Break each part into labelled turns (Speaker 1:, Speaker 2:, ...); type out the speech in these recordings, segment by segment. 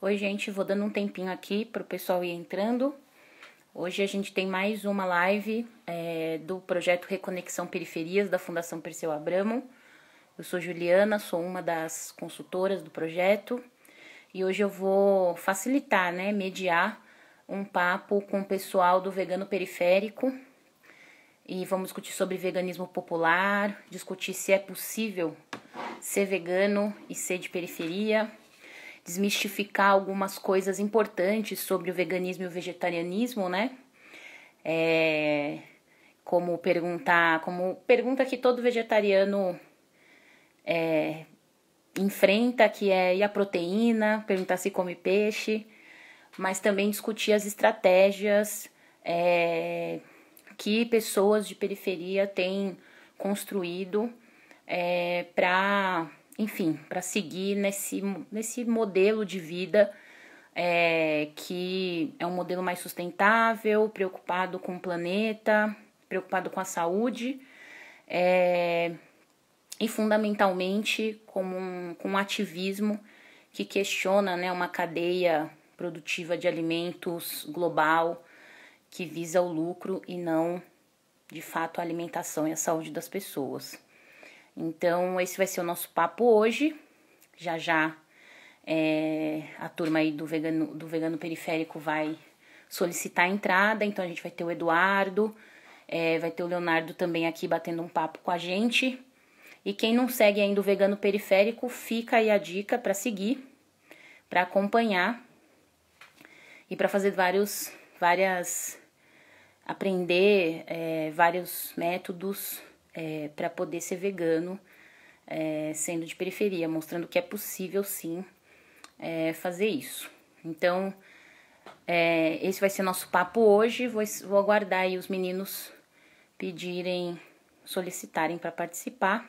Speaker 1: Oi, gente, vou dando um tempinho aqui para o pessoal ir entrando. Hoje a gente tem mais uma live do projeto Reconexão Periferias da Fundação Perseu Abramo. Eu sou Juliana, sou uma das consultoras do projeto e hoje eu vou facilitar, mediar um papo com o pessoal do Vegano Periférico e vamos discutir sobre veganismo popular, discutir se é possível ser vegano e ser de periferia, desmistificar algumas coisas importantes sobre o veganismo e o vegetarianismo, como pergunta que todo vegetariano enfrenta, que é e a proteína, perguntar se come peixe, mas também discutir as estratégias que pessoas de periferia têm construído para seguir nesse modelo de vida que é um modelo mais sustentável, preocupado com o planeta, preocupado com a saúde e fundamentalmente com um ativismo que questiona uma cadeia produtiva de alimentos global que visa o lucro e não, de fato, a alimentação e a saúde das pessoas. Então, esse vai ser o nosso papo hoje. Já a turma aí do Vegano Periférico vai solicitar a entrada. Então, a gente vai ter o Eduardo, vai ter o Leonardo também aqui batendo um papo com a gente. E quem não segue ainda o Vegano Periférico, fica aí a dica para seguir, para acompanhar e para fazer aprender vários métodos para poder ser vegano, sendo de periferia, mostrando que é possível sim fazer isso. Então, esse vai ser nosso papo hoje. Vou aguardar aí os meninos solicitarem para participar.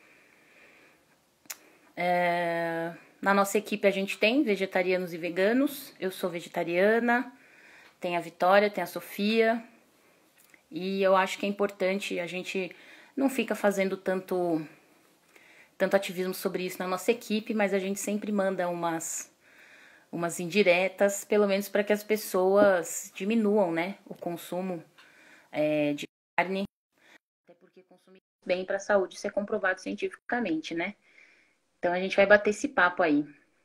Speaker 1: Na nossa equipe a gente tem vegetarianos e veganos. Eu sou vegetariana, tem a Vitória, tem a Sofia. E eu acho que é importante, a gente não fica fazendo tanto ativismo sobre isso na nossa equipe, mas a gente sempre manda umas indiretas, pelo menos para que as pessoas diminuam, o consumo de carne, até porque consumir bem para a saúde, isso é comprovado cientificamente, Então a gente vai bater esse papo aí.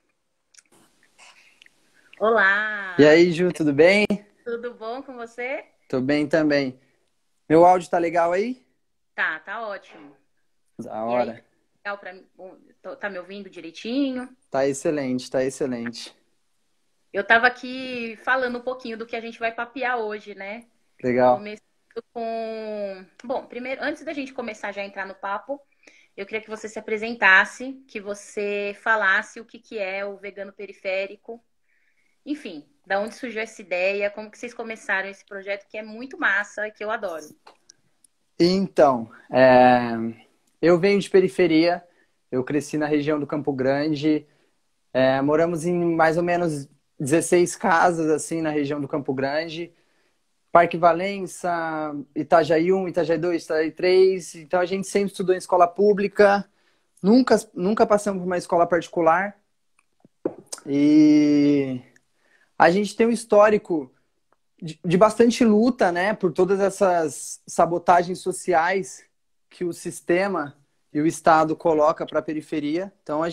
Speaker 2: E
Speaker 1: Olá!
Speaker 2: aí, Ju, tudo bem?
Speaker 1: Tudo bom com você?
Speaker 2: Tô bem também. Meu áudio tá legal aí?
Speaker 1: Tá ótimo.
Speaker 2: Da
Speaker 1: E aí,
Speaker 2: hora.
Speaker 1: legal tá me ouvindo direitinho?
Speaker 2: Tá excelente, tá excelente.
Speaker 1: Eu tava aqui falando um pouquinho do que a gente vai papear hoje,
Speaker 2: Legal.
Speaker 1: Começando com... Bom, primeiro, antes da gente começar já a entrar no papo, eu queria que você se apresentasse, que você falasse o que é o vegano periférico. Enfim, da onde surgiu essa ideia, como que vocês começaram esse projeto que é muito massa e que eu adoro.
Speaker 2: Então, eu venho de periferia, eu cresci na região do Campo Grande, moramos em mais ou menos 16 casas, assim, na região do Campo Grande, Parque Valença, Itajaí 1, Itajaí 2, Itajaí 3, então a gente sempre estudou em escola pública, nunca passamos por uma escola particular, e a gente tem um histórico de bastante luta, por todas essas sabotagens sociais que o sistema e o Estado coloca para a periferia. Então,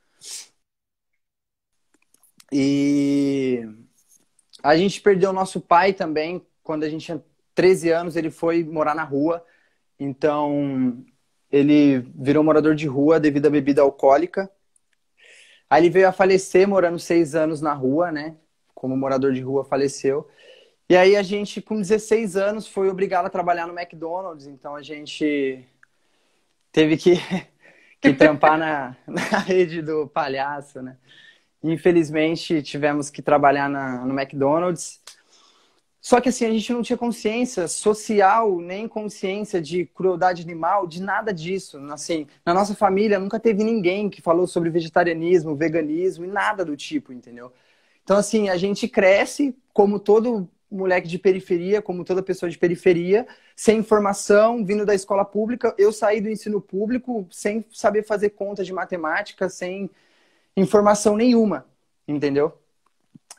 Speaker 2: e a gente perdeu nosso pai também quando a gente tinha 13 anos, ele foi morar na rua. Então, ele virou morador de rua devido à bebida alcoólica. Aí ele veio a falecer morando 6 anos na rua, Como morador de rua, faleceu. E aí a gente, com 16 anos, foi obrigado a trabalhar no McDonald's. Então a gente teve que trampar na rede do palhaço, Infelizmente, tivemos que trabalhar no McDonald's. Só que assim, a gente não tinha consciência social, nem consciência de crueldade animal, de nada disso. Assim, na nossa família nunca teve ninguém que falou sobre vegetarianismo, veganismo e nada do tipo, entendeu? Então, assim, a gente cresce como todo moleque de periferia, como toda pessoa de periferia, sem informação, vindo da escola pública. Eu saí do ensino público sem saber fazer conta de matemática, sem informação nenhuma, entendeu?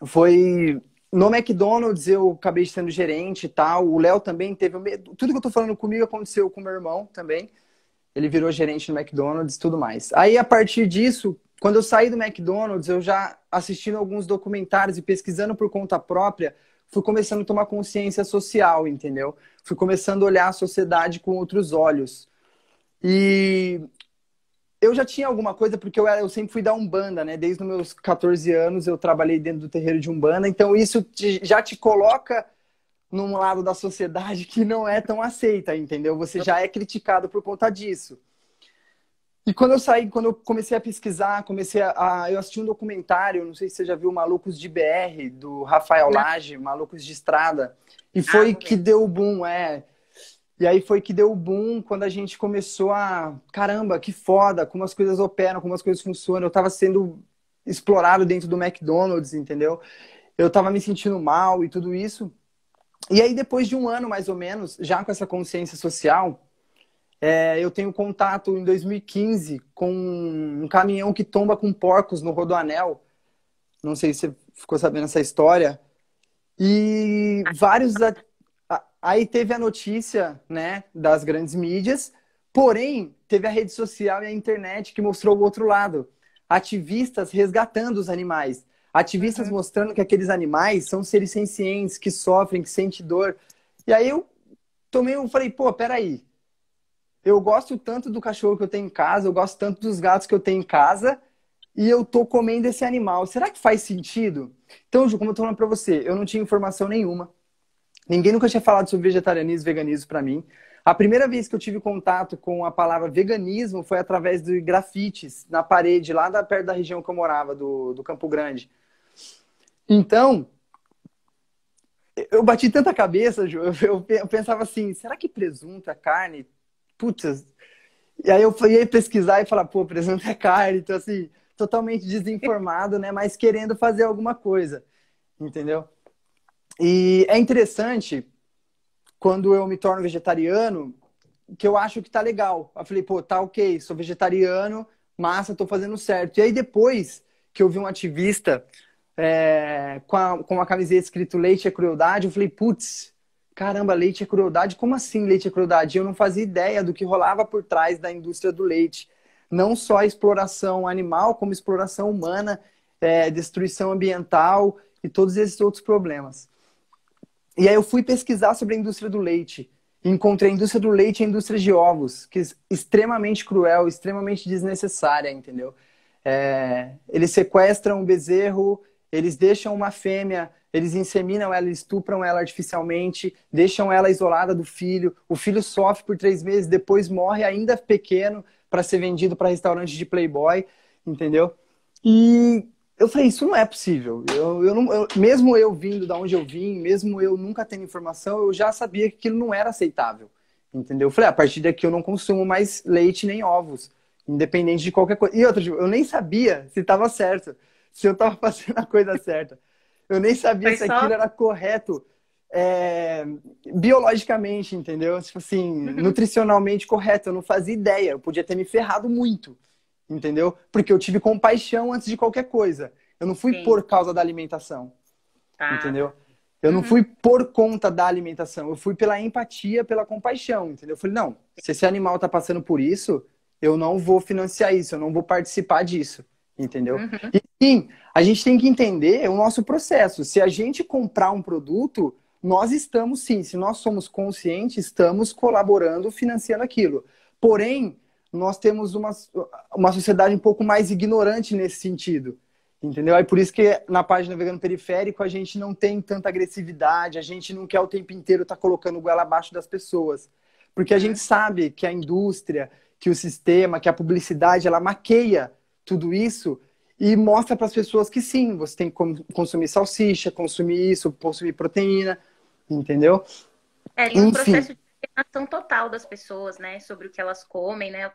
Speaker 2: Foi no McDonald's, eu acabei sendo gerente e tal. O Léo também teve tudo que eu tô falando comigo aconteceu com o meu irmão também. Ele virou gerente no McDonald's e tudo mais. Aí, a partir disso, quando eu saí do McDonald's, eu já assistindo alguns documentários e pesquisando por conta própria, fui começando a tomar consciência social, entendeu? Fui começando a olhar a sociedade com outros olhos. E eu já tinha alguma coisa, porque eu sempre fui da Umbanda, né? Desde os meus 14 anos eu trabalhei dentro do terreiro de Umbanda, então isso já te coloca num lado da sociedade que não é tão aceita, entendeu? Você já é criticado por conta disso. E quando eu saí, quando eu comecei a pesquisar, eu assisti um documentário, não sei se você já viu Malucos de BR, do Rafael
Speaker 1: Não.
Speaker 2: Lage, Malucos de Estrada, e foi
Speaker 1: Vou
Speaker 2: que
Speaker 1: ver.
Speaker 2: deu o boom, é. E aí foi que deu o boom quando a gente começou a, caramba, que foda, como as coisas operam, como as coisas funcionam. Eu tava sendo explorado dentro do McDonald's, entendeu? Eu tava me sentindo mal e tudo isso. E aí, depois de um ano, mais ou menos, já com essa consciência social, eu tenho contato em 2015 com um caminhão que tomba com porcos no Rodoanel. Não sei se você ficou sabendo essa história. E vários. Aí teve a notícia, né, das grandes mídias, porém, teve a rede social e a internet que mostrou o outro lado. Ativistas resgatando os animais. Ativistas
Speaker 1: Uhum.
Speaker 2: mostrando que aqueles animais são seres sencientes, que sofrem, que sentem dor. E aí eu falei, pô, peraí. Eu gosto tanto do cachorro que eu tenho em casa, eu gosto tanto dos gatos que eu tenho em casa, e eu tô comendo esse animal. Será que faz sentido? Então, Ju, como eu tô falando pra você, eu não tinha informação nenhuma. Ninguém nunca tinha falado sobre vegetarianismo e veganismo para mim. A primeira vez que eu tive contato com a palavra veganismo foi através de grafites na parede, lá perto da região que eu morava, do Campo Grande. Então, eu bati tanta cabeça, Ju, eu pensava assim, será que presunto é carne? Putz. E aí eu fui pesquisar e falar, pô, presunto é carne. Então, assim, totalmente desinformado, né? Mas querendo fazer alguma coisa, entendeu? E é interessante quando eu me torno vegetariano, que eu acho que tá legal. Eu falei, pô, tá ok, sou vegetariano, massa, tô fazendo certo. E aí depois que eu vi um ativista com uma camiseta escrito leite é crueldade, eu falei, putz, caramba, leite é crueldade? Como assim leite é crueldade? Eu não fazia ideia do que rolava por trás da indústria do leite. Não só a exploração animal, como exploração humana, destruição ambiental e todos esses outros problemas. E aí eu fui pesquisar sobre a indústria do leite. E encontrei a indústria do leite e a indústria de ovos, que é extremamente cruel, extremamente desnecessária, entendeu? Eles sequestram o bezerro, eles deixam uma fêmea, eles inseminam ela, estupram ela artificialmente, deixam ela isolada do filho. O filho sofre por 3 meses, depois morre ainda pequeno para ser vendido para restaurante de Playboy, entendeu? E eu falei, isso não é possível. Mesmo eu vindo da onde eu vim, mesmo eu nunca tendo informação, eu já sabia que aquilo não era aceitável. Entendeu? Eu falei, a partir daqui eu não consumo mais leite nem ovos, independente de qualquer coisa. E outra, tipo, eu nem sabia se estava certo, se eu estava fazendo a coisa certa. Eu nem sabia
Speaker 1: Foi
Speaker 2: se
Speaker 1: só.
Speaker 2: aquilo era correto biologicamente, entendeu? Tipo assim,
Speaker 1: Uhum.
Speaker 2: nutricionalmente correto. Eu não fazia ideia. Eu podia ter me ferrado muito, entendeu? Porque eu tive compaixão antes de qualquer coisa. Eu não fui
Speaker 1: Sim,
Speaker 2: por causa da alimentação,
Speaker 1: tá,
Speaker 2: entendeu?
Speaker 1: tá.
Speaker 2: Eu não
Speaker 1: Uhum.
Speaker 2: fui por conta da alimentação. Eu fui pela empatia, pela compaixão, entendeu? Eu falei, não, se esse animal tá passando por isso, eu não vou financiar isso, eu não vou participar disso, entendeu?
Speaker 1: Uhum.
Speaker 2: E sim, a gente tem que entender o nosso processo. Se a gente comprar um produto, nós estamos sim, se nós somos conscientes, estamos colaborando, financiando aquilo. Porém, nós temos uma sociedade um pouco mais ignorante nesse sentido. Entendeu? É por isso que na página Vegano Periférico a gente não tem tanta agressividade, a gente não quer o tempo inteiro estar colocando goela abaixo das pessoas. Porque a gente
Speaker 1: Uhum.
Speaker 2: sabe que a indústria, que o sistema, que a publicidade, ela maqueia tudo isso e mostra para as pessoas que sim, você tem que consumir salsicha, consumir isso, consumir proteína, entendeu?
Speaker 1: Em um
Speaker 2: Enfim,
Speaker 1: processo de alienação total das pessoas, né? Sobre o que elas comem, né?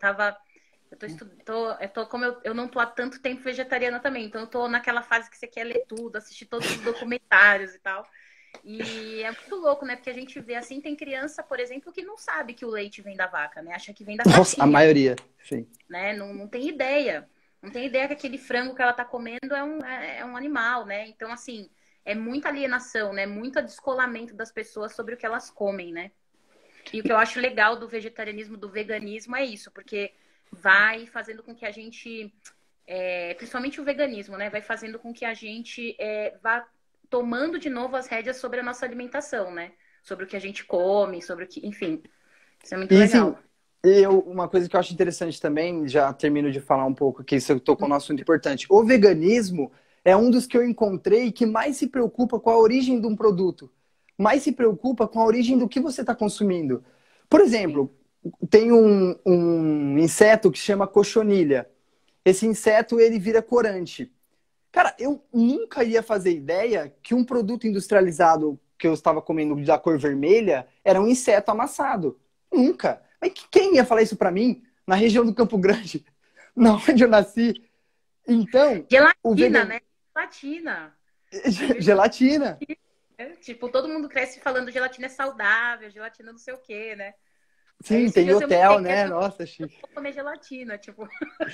Speaker 1: Como eu não tô há tanto tempo vegetariana também, então eu tô naquela fase que você quer ler tudo, assistir todos os documentários e tal. E é muito louco, né? Porque a gente vê assim, tem criança, por exemplo, que não sabe que o leite vem da vaca, né? Acha que vem da
Speaker 2: nossa, a
Speaker 1: caixinha,
Speaker 2: maioria, sim.
Speaker 1: né? Não tem ideia. Não tem ideia que aquele frango que ela tá comendo é um animal, né? Então, assim, é muita alienação, né? Muito descolamento das pessoas sobre o que elas comem, né? E o que eu acho legal do vegetarianismo, do veganismo é isso, porque vai fazendo com que a gente, principalmente o veganismo, né? Vai fazendo com que a gente vá tomando de novo as rédeas sobre a nossa alimentação, né? Sobre o que a gente come, sobre o que, enfim, isso é muito
Speaker 2: E assim,
Speaker 1: legal.
Speaker 2: uma coisa que eu acho interessante também, já termino de falar um pouco aqui, isso eu tocou num assunto importante. O veganismo é um dos que eu encontrei que mais se preocupa com a origem de um produto, mais se preocupa com a origem do que você está consumindo. Por
Speaker 1: Sim.
Speaker 2: exemplo, tem um inseto que chama cochonilha. Esse inseto, ele vira corante. Cara, eu nunca ia fazer ideia que um produto industrializado que eu estava comendo da cor vermelha era um inseto amassado. Nunca. Mas quem ia falar isso pra mim na região do Campo Grande, na onde eu nasci? Então, o
Speaker 1: Gelatina,
Speaker 2: vegan...
Speaker 1: né? Gelatina. Eu vejo
Speaker 2: Gelatina.
Speaker 1: tipo, todo mundo cresce falando gelatina é saudável, gelatina não sei o quê, né? Aí
Speaker 2: Sim,
Speaker 1: esses
Speaker 2: tem
Speaker 1: dias eu me
Speaker 2: hotel,
Speaker 1: peguei
Speaker 2: né?
Speaker 1: achando que
Speaker 2: Nossa,
Speaker 1: eu
Speaker 2: Chico.
Speaker 1: vou comer gelatina, tipo.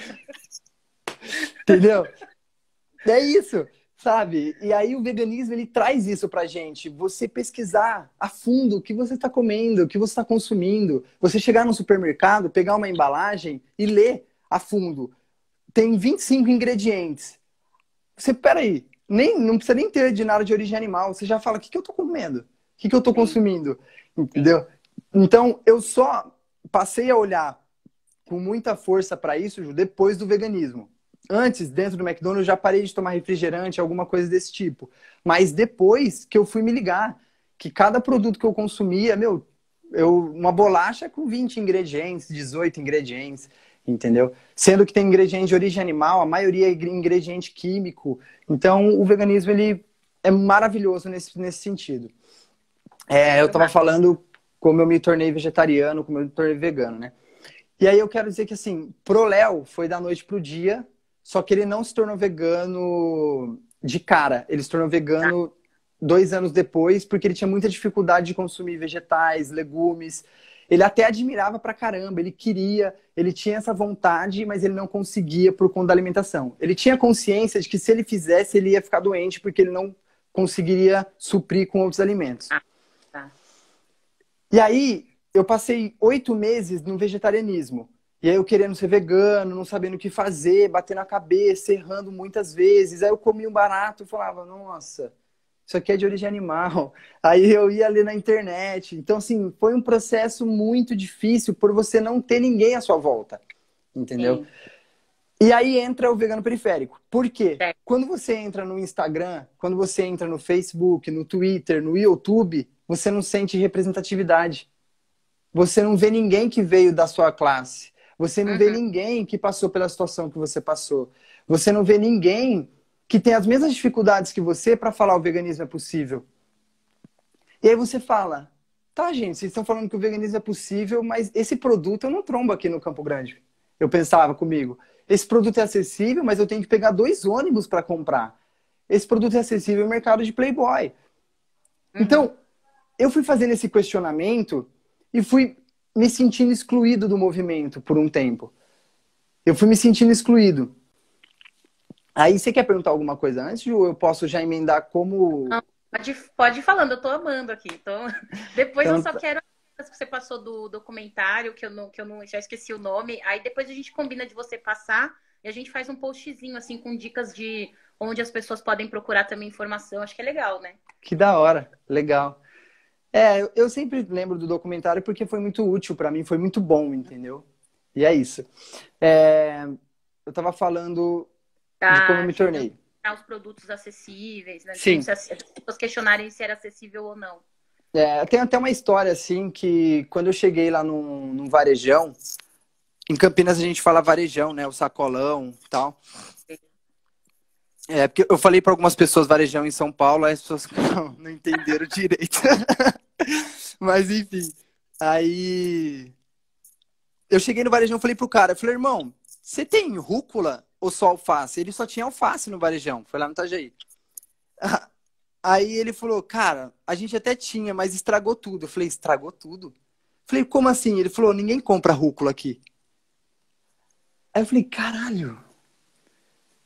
Speaker 2: Entendeu? É isso, sabe? E aí o veganismo ele traz isso pra gente. Você pesquisar a fundo o que você está comendo, o que você está consumindo. Você chegar no supermercado, pegar uma embalagem e ler a fundo. Tem 25 ingredientes. Você, peraí, não precisa nem ter de nada de origem animal. Você já fala, o que eu estou comendo? O que eu estou
Speaker 1: Sim,
Speaker 2: consumindo?
Speaker 1: sim.
Speaker 2: Entendeu? Então, eu só passei a olhar com muita força para isso, Ju, depois do veganismo. Antes, dentro do McDonald's, eu já parei de tomar refrigerante, alguma coisa desse tipo. Mas depois que eu fui me ligar que cada produto que eu consumia, meu, uma bolacha com 20 ingredientes, 18 ingredientes, entendeu? Sendo que tem ingrediente de origem animal, a maioria é ingrediente químico. Então, o veganismo, ele é maravilhoso nesse sentido. Eu
Speaker 1: Muito
Speaker 2: tava
Speaker 1: massa.
Speaker 2: falando como eu me tornei vegetariano, como eu me tornei vegano, né? E aí eu quero dizer que, assim, pro Léo foi da noite pro dia, só que ele não se tornou vegano de cara. Ele se tornou
Speaker 1: Tá?
Speaker 2: vegano 2 anos depois, porque ele tinha muita dificuldade de consumir vegetais, legumes. Ele até admirava pra caramba, ele queria, ele tinha essa vontade, mas ele não conseguia por conta da alimentação. Ele tinha consciência de que se ele fizesse, ele ia ficar doente, porque ele não conseguiria suprir com outros alimentos.
Speaker 1: Ah, tá.
Speaker 2: E aí, eu passei 8 meses no vegetarianismo. E aí, eu querendo ser vegano, não sabendo o que fazer, batendo a cabeça, errando muitas vezes. Aí, eu comia um barato e falava, nossa, isso aqui é de origem animal. Aí, eu ia ler na internet. Então, assim, foi um processo muito difícil por você não ter ninguém à sua volta. Entendeu?
Speaker 1: Sim.
Speaker 2: E aí entra o vegano periférico. Por quê?
Speaker 1: Certo.
Speaker 2: Quando você entra no Instagram, quando você entra no Facebook, no Twitter, no YouTube, você não sente representatividade. Você não vê ninguém que veio da sua classe. Você não vê
Speaker 1: Uhum.
Speaker 2: ninguém que passou pela situação que você passou. Você não vê ninguém que tem as mesmas dificuldades que você para falar o veganismo é possível. E aí você fala, tá, gente, vocês estão falando que o veganismo é possível, mas esse produto eu não trombo aqui no Campo Grande. Eu pensava comigo, esse produto é acessível, mas eu tenho que pegar 2 ônibus para comprar. Esse produto é acessível no mercado de Playboy.
Speaker 1: Uhum.
Speaker 2: Então, eu fui fazendo esse questionamento e fui me sentindo excluído do movimento por um tempo. Eu fui me sentindo excluído. Aí você quer perguntar alguma coisa antes, Ju? Eu posso já emendar como.
Speaker 1: Não, pode ir falando, eu tô amando aqui. Então, depois eu
Speaker 2: Então,
Speaker 1: só quero que você passou do documentário, que eu não já esqueci o nome. Aí depois a gente combina de você passar e a gente faz um postzinho assim com dicas de onde as pessoas podem procurar também informação. Acho que é legal, né?
Speaker 2: que da hora, legal. Eu sempre lembro do documentário porque foi muito útil para mim, foi muito bom, entendeu? E é isso. É, eu tava falando de como eu
Speaker 1: Tá
Speaker 2: me
Speaker 1: chegando
Speaker 2: tornei.
Speaker 1: aos produtos acessíveis, né?
Speaker 2: Sim.
Speaker 1: As pessoas questionarem se era acessível ou não.
Speaker 2: Tem até uma história assim que quando eu cheguei lá num varejão, em Campinas a gente fala varejão, né? O sacolão e tal. Porque eu falei para algumas pessoas varejão em São Paulo, aí as pessoas não entenderam direito. Mas enfim. Aí eu cheguei no varejão e falei pro cara, eu falei, irmão, você tem rúcula ou só alface? Ele só tinha alface no varejão, foi lá no Itajaí. Aí ele falou, cara, a gente até tinha, mas estragou tudo. Eu falei, estragou tudo? Eu falei, como assim? Ele falou, ninguém compra rúcula aqui. Aí eu falei, caralho.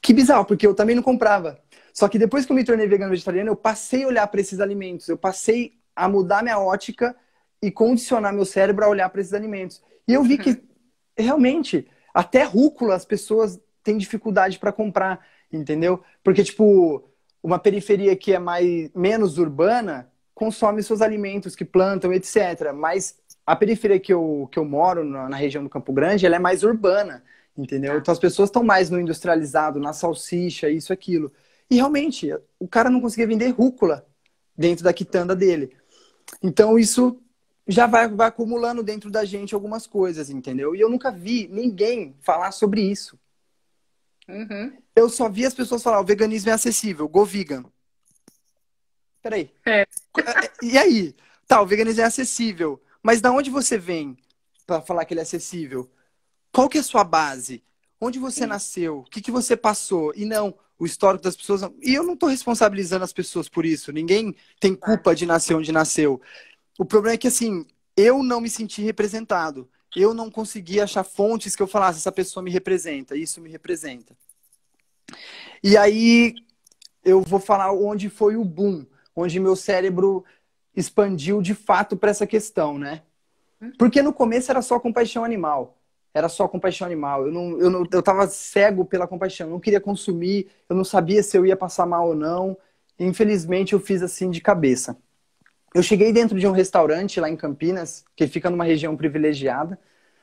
Speaker 2: Que bizarro, porque eu também não comprava. Só que depois que eu me tornei vegano vegetariano, eu passei a olhar para esses alimentos. Eu passei a mudar minha ótica e condicionar meu cérebro a olhar para esses alimentos. E eu vi
Speaker 1: Uhum.
Speaker 2: que, realmente, até rúcula as pessoas têm dificuldade para comprar, entendeu? Porque, tipo, uma periferia que é menos urbana consome seus alimentos que plantam, etc. Mas a periferia que eu moro, na região do Campo Grande, ela é mais urbana. Entendeu?
Speaker 1: Tá.
Speaker 2: Então as pessoas estão mais no industrializado, na salsicha, isso, aquilo. E realmente, o cara não conseguia vender rúcula dentro da quitanda dele. Então isso já vai acumulando dentro da gente algumas coisas, entendeu? E eu nunca vi ninguém falar sobre isso.
Speaker 1: Uhum.
Speaker 2: Eu só vi as pessoas falar, o veganismo é acessível, go vegan. Peraí.
Speaker 1: É.
Speaker 2: E aí? Tá, o veganismo é acessível. Mas da onde você vem para falar que ele é acessível? Qual que é a sua base? Onde você
Speaker 1: Sim.
Speaker 2: nasceu? O que que você passou? E não, o histórico das pessoas. E eu não estou responsabilizando as pessoas por isso. Ninguém tem
Speaker 1: Claro.
Speaker 2: culpa de nascer onde nasceu. O problema é que, assim, eu não me senti representado. Eu não consegui achar fontes que eu falasse, essa pessoa me representa, isso me representa. E aí eu vou falar onde foi o boom, onde meu cérebro expandiu de fato para essa questão, né? Porque no começo era só compaixão animal. Era só compaixão animal. Eu tava cego pela compaixão. Eu não queria consumir. Eu não sabia se eu ia passar mal ou não. Infelizmente, eu fiz assim de cabeça. Eu cheguei dentro de um restaurante lá em Campinas, que fica numa região privilegiada.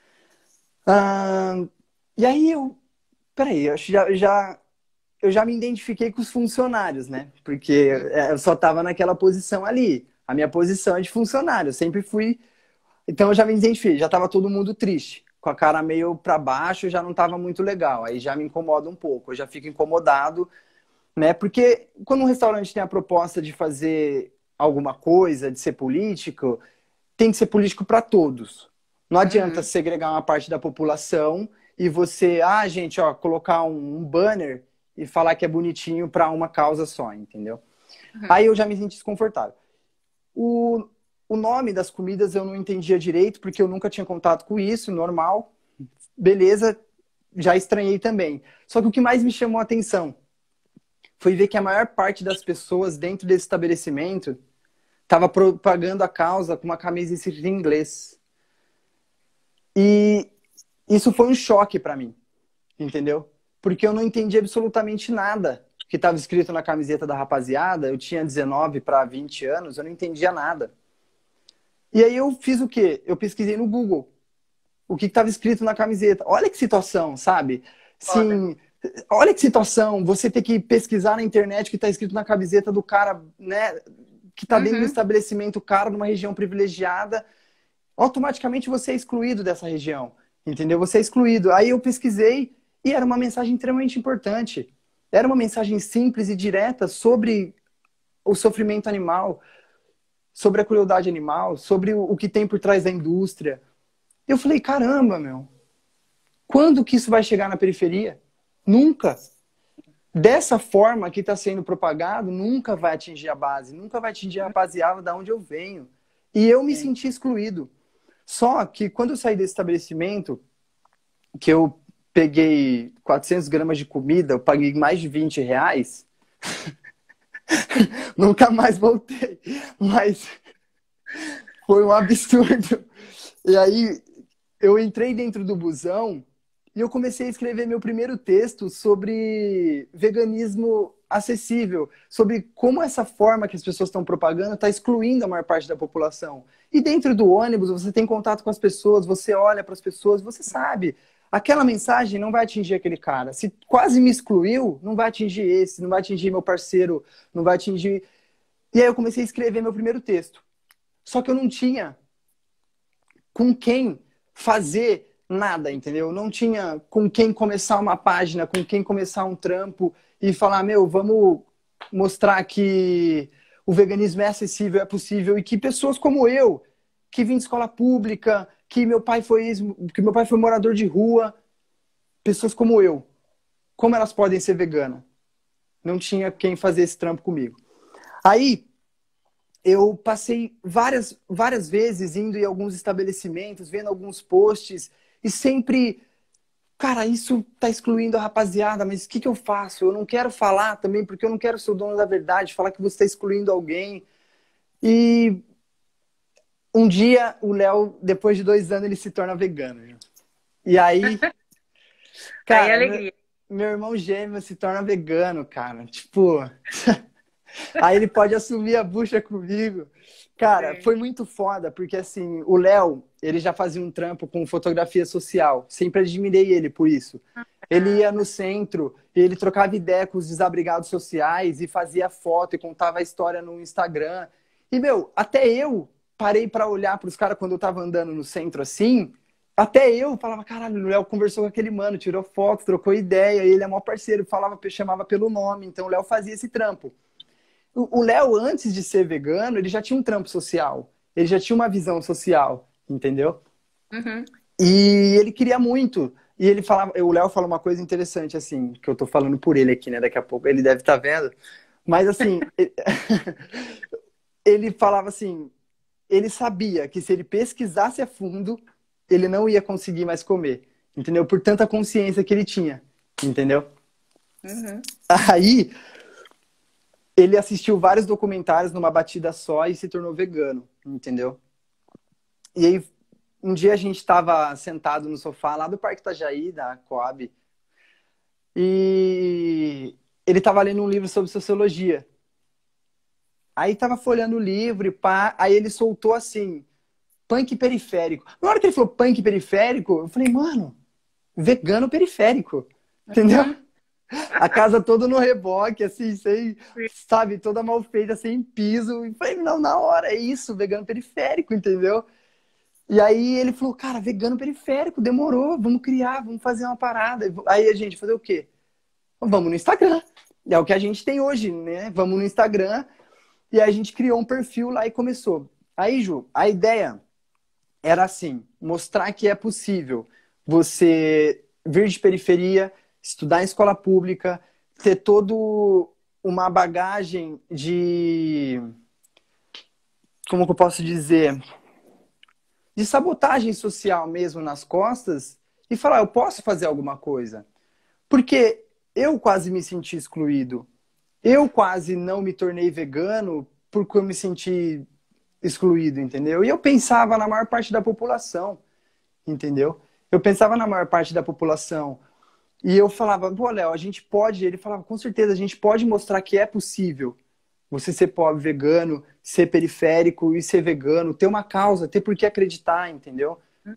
Speaker 2: Ah, e aí eu. Peraí, eu já me identifiquei com os funcionários, né? Porque eu só tava naquela posição ali. A minha posição é de funcionário. Eu sempre fui. Então eu já me identifiquei, já tava todo mundo triste, com a cara meio para baixo, já não tava muito legal. Aí já me incomoda um pouco, eu já fico incomodado, né? Porque quando um restaurante tem a proposta de fazer alguma coisa, de ser político, tem que ser político para todos. Não adianta
Speaker 1: Uhum.
Speaker 2: segregar uma parte da população e você, gente, ó, colocar um banner e falar que é bonitinho para uma causa só, entendeu?
Speaker 1: Uhum.
Speaker 2: Aí eu já me senti desconfortável. O, o nome das comidas eu não entendia direito, porque eu nunca tinha contato com isso, normal. Beleza, já estranhei também. Só que o que mais me chamou a atenção foi ver que a maior parte das pessoas dentro desse estabelecimento estava propagando a causa com uma camisa escrita em inglês. E isso foi um choque para mim, entendeu? Porque eu não entendi absolutamente nada que estava escrito na camiseta da rapaziada. Eu tinha 19 para 20 anos, eu não entendia nada. E aí eu fiz o quê? Eu pesquisei no Google o que estava escrito na camiseta. Olha que situação, sabe?
Speaker 1: Foda.
Speaker 2: Sim, olha que situação, você ter que pesquisar na internet o que está escrito na camiseta do cara, né, que está dentro do
Speaker 1: Uhum.
Speaker 2: estabelecimento caro, numa região privilegiada, automaticamente você é excluído dessa região, entendeu? Você é excluído. Aí eu pesquisei e era uma mensagem extremamente importante. Era uma mensagem simples e direta sobre o sofrimento animal, sobre a crueldade animal, sobre o que tem por trás da indústria. Eu falei, caramba, meu, quando que isso vai chegar na periferia? Nunca. Dessa forma que está sendo propagado, nunca vai atingir a base, nunca vai atingir a rapaziada da onde eu venho. E eu me
Speaker 1: Sim.
Speaker 2: senti excluído. Só que quando eu saí desse estabelecimento, que eu peguei 400 gramas de comida, eu paguei mais de R$ 20, nunca mais voltei. Mas foi um absurdo. E aí eu entrei dentro do busão e eu comecei a escrever meu primeiro texto sobre veganismo acessível, sobre como essa forma que as pessoas estão propagando está excluindo a maior parte da população. E dentro do ônibus, você tem contato com as pessoas, você olha para as pessoas, você sabe, aquela mensagem não vai atingir aquele cara. Se quase me excluiu, não vai atingir esse, não vai atingir meu parceiro, não vai atingir. E aí eu comecei a escrever meu primeiro texto. Só que eu não tinha com quem fazer nada, entendeu? Não tinha com quem começar uma página, com quem começar um trampo e falar, meu, vamos mostrar que o veganismo é acessível, é possível e que pessoas como eu, que vim de escola pública, que meu pai foi morador de rua, pessoas como eu, como elas podem ser veganas? Não tinha quem fazer esse trampo comigo. Aí eu passei várias vezes indo em alguns estabelecimentos, vendo alguns posts e sempre cara, isso tá excluindo a rapaziada, mas o que que eu faço? Eu não quero falar também, porque eu não quero ser o dono da verdade, falar que você tá excluindo alguém. E um dia o Léo, depois de 2 anos, ele se torna vegano. Viu? E aí,
Speaker 1: Aí é
Speaker 2: cara,
Speaker 1: alegria.
Speaker 2: meu irmão gêmeo se torna vegano, cara. Tipo, aí ele pode assumir a bucha comigo. Cara,
Speaker 1: Sim.
Speaker 2: foi muito foda, porque assim, o Léo, ele já fazia um trampo com fotografia social. Sempre admirei ele por isso. Ele
Speaker 1: Ah,
Speaker 2: ia no centro, e ele trocava ideia com os desabrigados sociais e fazia foto e contava a história no Instagram. E, meu, até eu parei pra olhar pros caras quando eu tava andando no centro assim. Até eu falava, caralho, o Léo conversou com aquele mano, tirou foto, trocou ideia, ele é maior parceiro, falava, chamava pelo nome. Então o Léo fazia esse trampo. O Léo, antes de ser vegano, ele já tinha um trampo social. Ele já tinha uma visão social, entendeu?
Speaker 1: uhum.
Speaker 2: E ele queria muito. E ele falava, o Léo fala uma coisa interessante, assim, que eu tô falando por ele aqui, né? Daqui a pouco ele deve estar vendo. Mas assim, ele falava assim, ele sabia que se ele pesquisasse a fundo, ele não ia conseguir mais comer. Entendeu? Por tanta consciência que ele tinha. Entendeu?
Speaker 1: Uhum.
Speaker 2: Aí ele assistiu vários documentários numa batida só e se tornou vegano, entendeu? E aí um dia a gente estava sentado no sofá lá do Parque Itajaí, da Coab, e ele estava lendo um livro sobre sociologia. Aí tava folheando o livro e pá, aí ele soltou assim, punk periférico. Na hora que ele falou punk periférico, eu falei, mano, vegano periférico, entendeu?
Speaker 1: Uhum.
Speaker 2: A casa toda no reboque, assim, sem, sabe, toda mal feita, sem piso. E falei, não, na hora, é isso, vegano periférico, entendeu? E aí ele falou, cara, vegano periférico, demorou, vamos criar, vamos fazer uma parada. Aí a gente fazer o quê? Vamos no Instagram. É o que a gente tem hoje, né? Vamos no Instagram. E aí a gente criou um perfil lá e começou. Aí, Ju, a ideia era assim, mostrar que é possível você vir de periferia, estudar em escola pública, ter todo uma bagagem de, como que eu posso dizer, de sabotagem social mesmo nas costas e falar, eu posso fazer alguma coisa. Porque eu quase me senti excluído. Eu quase não me tornei vegano porque eu me senti excluído, entendeu? E eu pensava na maior parte da população, entendeu? Eu pensava na maior parte da população. E eu falava, pô, Léo, a gente pode. Ele falava, com certeza, a gente pode mostrar que é possível você ser pobre vegano, ser periférico e ser vegano, ter uma causa, ter por que acreditar, entendeu?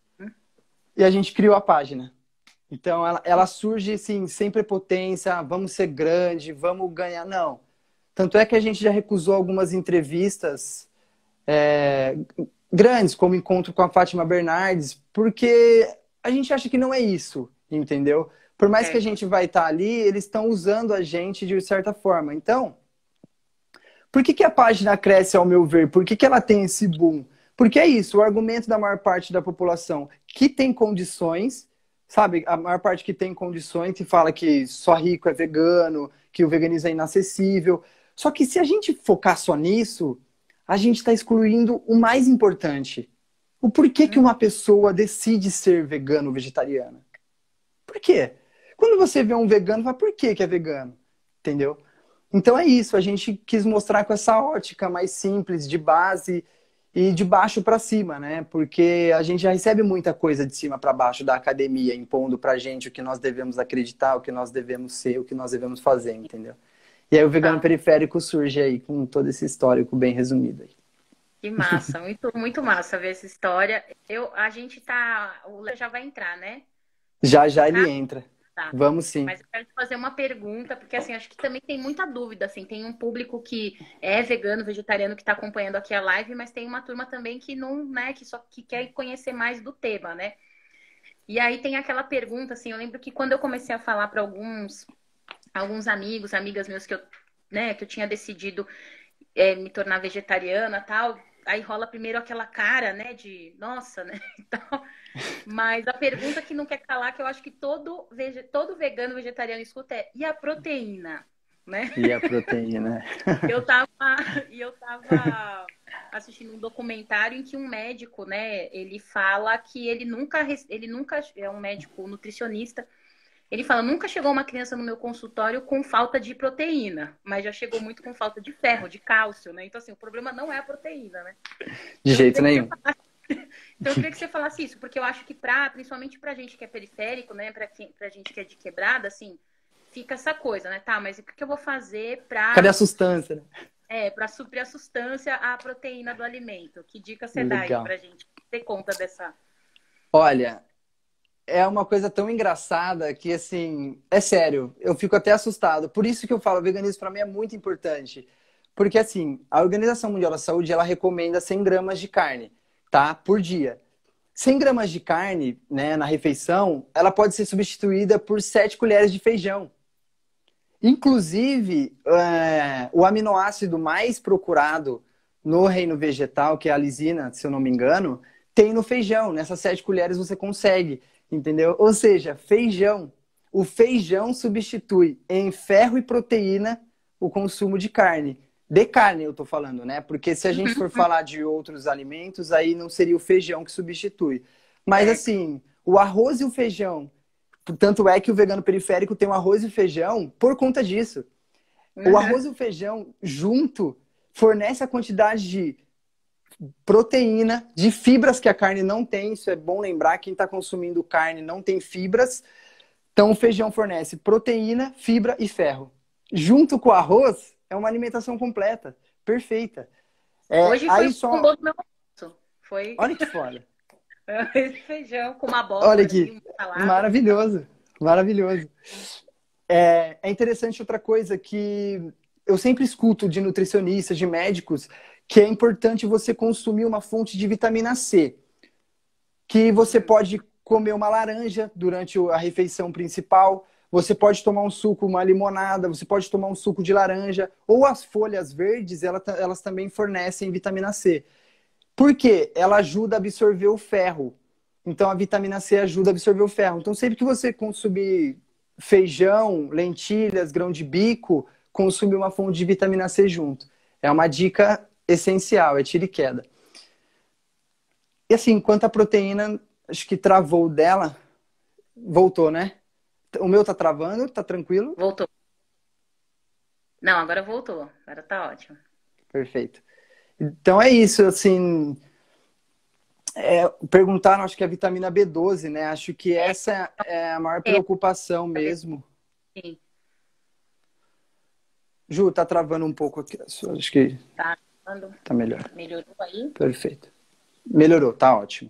Speaker 2: E a gente criou a página. Então ela surge assim, sem prepotência, vamos ser grande, vamos ganhar. Não. Tanto é que a gente já recusou algumas entrevistas é, grandes, como encontro com a Fátima Bernardes, porque a gente acha que não é isso, entendeu? Por mais que a
Speaker 1: É.
Speaker 2: gente vai estar ali, eles estão usando a gente de certa forma. Então, por que que a página cresce, ao meu ver? Por que que ela tem esse boom? Porque é isso, o argumento da maior parte da população que tem condições, sabe? A maior parte que tem condições que fala que só rico é vegano, que o veganismo é inacessível. Só que se a gente focar só nisso, a gente está excluindo o mais importante. O porquê que uma pessoa decide ser vegano ou vegetariana? Por quê? Quando você vê um vegano, fala, por que que é vegano? Entendeu? Então é isso, a gente quis mostrar com essa ótica mais simples, de base e de baixo para cima, né? Porque a gente já recebe muita coisa de cima para baixo da academia, impondo pra gente o que nós devemos acreditar, o que nós devemos ser, o que nós devemos fazer, entendeu? E aí o vegano
Speaker 1: Tá.
Speaker 2: periférico surge aí com todo esse histórico bem resumido aí.
Speaker 1: Que massa, muito, muito massa ver essa história. A gente tá, o Léo já vai entrar, né?
Speaker 2: Já
Speaker 1: No
Speaker 2: já ele
Speaker 1: carro,
Speaker 2: entra.
Speaker 1: tá.
Speaker 2: Vamos sim.
Speaker 1: Mas eu quero te fazer uma pergunta, porque assim, acho que também tem muita dúvida, assim, tem um público que é vegano, vegetariano, que está acompanhando aqui a live, mas tem uma turma também que não, né, que só que quer conhecer mais do tema, né? E aí tem aquela pergunta, assim, eu lembro que quando eu comecei a falar para alguns amigos, amigas meus que eu, né, que eu tinha decidido me tornar vegetariana, tal, aí rola primeiro aquela cara, né, de nossa, né, e tal. Mas a pergunta que não quer calar, que eu acho que todo vegano, vegetariano escuta é: e a proteína? Né?
Speaker 2: E a proteína.
Speaker 1: Eu tava, e eu tava assistindo um documentário em que um médico, né, ele fala que ele nunca é um médico nutricionista. Ele fala, nunca chegou uma criança no meu consultório com falta de proteína, mas já chegou muito com falta de ferro, de cálcio, né? Então, assim, o problema não é a proteína, né?
Speaker 2: De jeito nenhum.
Speaker 1: Então, eu queria que você falasse isso, porque eu acho que principalmente pra gente que é periférico, né? Pra gente que é de quebrada, assim, fica essa coisa, né? Tá, mas o que eu vou fazer pra...
Speaker 2: Cadê a sustância, né?
Speaker 1: Pra suprir a sustância, a proteína do alimento? Que dica você dá aí
Speaker 2: Legal.
Speaker 1: pra gente ter conta dessa...
Speaker 2: Olha, é uma coisa tão engraçada que, assim, é sério, eu fico até assustado. Por isso que eu falo, o veganismo para mim é muito importante. Porque, assim, a Organização Mundial da Saúde, ela recomenda 100 gramas de carne, tá? Por dia. 100 gramas de carne, né, na refeição, ela pode ser substituída por 7 colheres de feijão. Inclusive, o aminoácido mais procurado no reino vegetal, que é a lisina, se eu não me engano, tem no feijão. Nessas 7 colheres você consegue, entendeu? Ou seja, feijão. O feijão substitui em ferro e proteína o consumo de carne. De carne, eu tô falando, né? Porque se a gente for falar de outros alimentos, aí não seria o feijão que substitui. Mas, assim, o arroz e o feijão. Tanto é que o vegano periférico tem o arroz e o feijão por conta disso. O arroz e o feijão junto fornece a quantidade de proteína, de fibras que a carne não tem. Isso é bom lembrar, quem está consumindo carne não tem fibras. Então o feijão fornece proteína, fibra e ferro. Junto com o arroz, é uma alimentação completa, perfeita.
Speaker 1: Hoje foi um bolo do meu almoço.
Speaker 2: Olha que foda.
Speaker 1: Feijão com uma abóbora.
Speaker 2: Olha aqui, maravilhoso, maravilhoso. É interessante outra coisa que eu sempre escuto de nutricionistas, de médicos, que é importante você consumir uma fonte de vitamina C. Que você pode comer uma laranja durante a refeição principal, você pode tomar um suco, uma limonada, você pode tomar um suco de laranja, ou as folhas verdes, elas também fornecem vitamina C. Por quê? Ela ajuda a absorver o ferro. Então, a vitamina C ajuda a absorver o ferro. Então, sempre que você consumir feijão, lentilhas, grão de bico, consumir uma fonte de vitamina C junto. É uma dica essencial, é tiro e queda. E assim, quanto à proteína, acho que travou dela. Voltou, né? O meu tá travando, tá tranquilo?
Speaker 1: Voltou. Não, agora voltou. Agora tá ótimo.
Speaker 2: Perfeito. Então é isso, assim... perguntaram, acho que a vitamina B12, né? Acho que essa é a maior preocupação mesmo.
Speaker 1: Sim.
Speaker 2: Ju, tá travando um pouco aqui. Acho que
Speaker 1: Tá travando.
Speaker 2: Tá melhor.
Speaker 1: Melhorou aí?
Speaker 2: Perfeito. Melhorou, tá ótimo.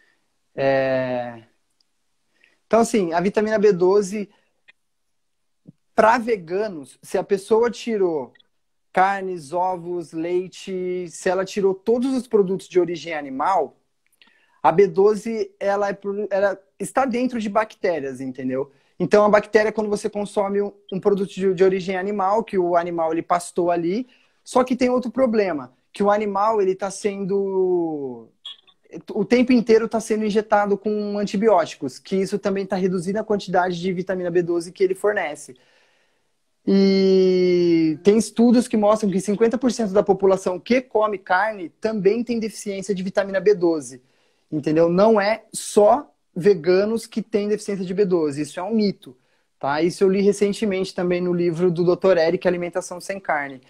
Speaker 2: Então, assim, a vitamina B12, para veganos, se a pessoa tirou carnes, ovos, leite, se ela tirou todos os produtos de origem animal, a B12 ela está dentro de bactérias, entendeu? Então, a bactéria, quando você consome um produto de origem animal, que o animal ele pastou ali, só que tem outro problema, que o animal ele está sendo... O tempo inteiro está sendo injetado com antibióticos, que isso também está reduzindo a quantidade de vitamina B12 que ele fornece. E tem estudos que mostram que 50% da população que come carne também tem deficiência de vitamina B12. Entendeu? Não é só veganos que têm deficiência de B12. Isso é um mito. Tá? Isso eu li recentemente também no livro do Dr. Eric, Alimentação Sem Carne.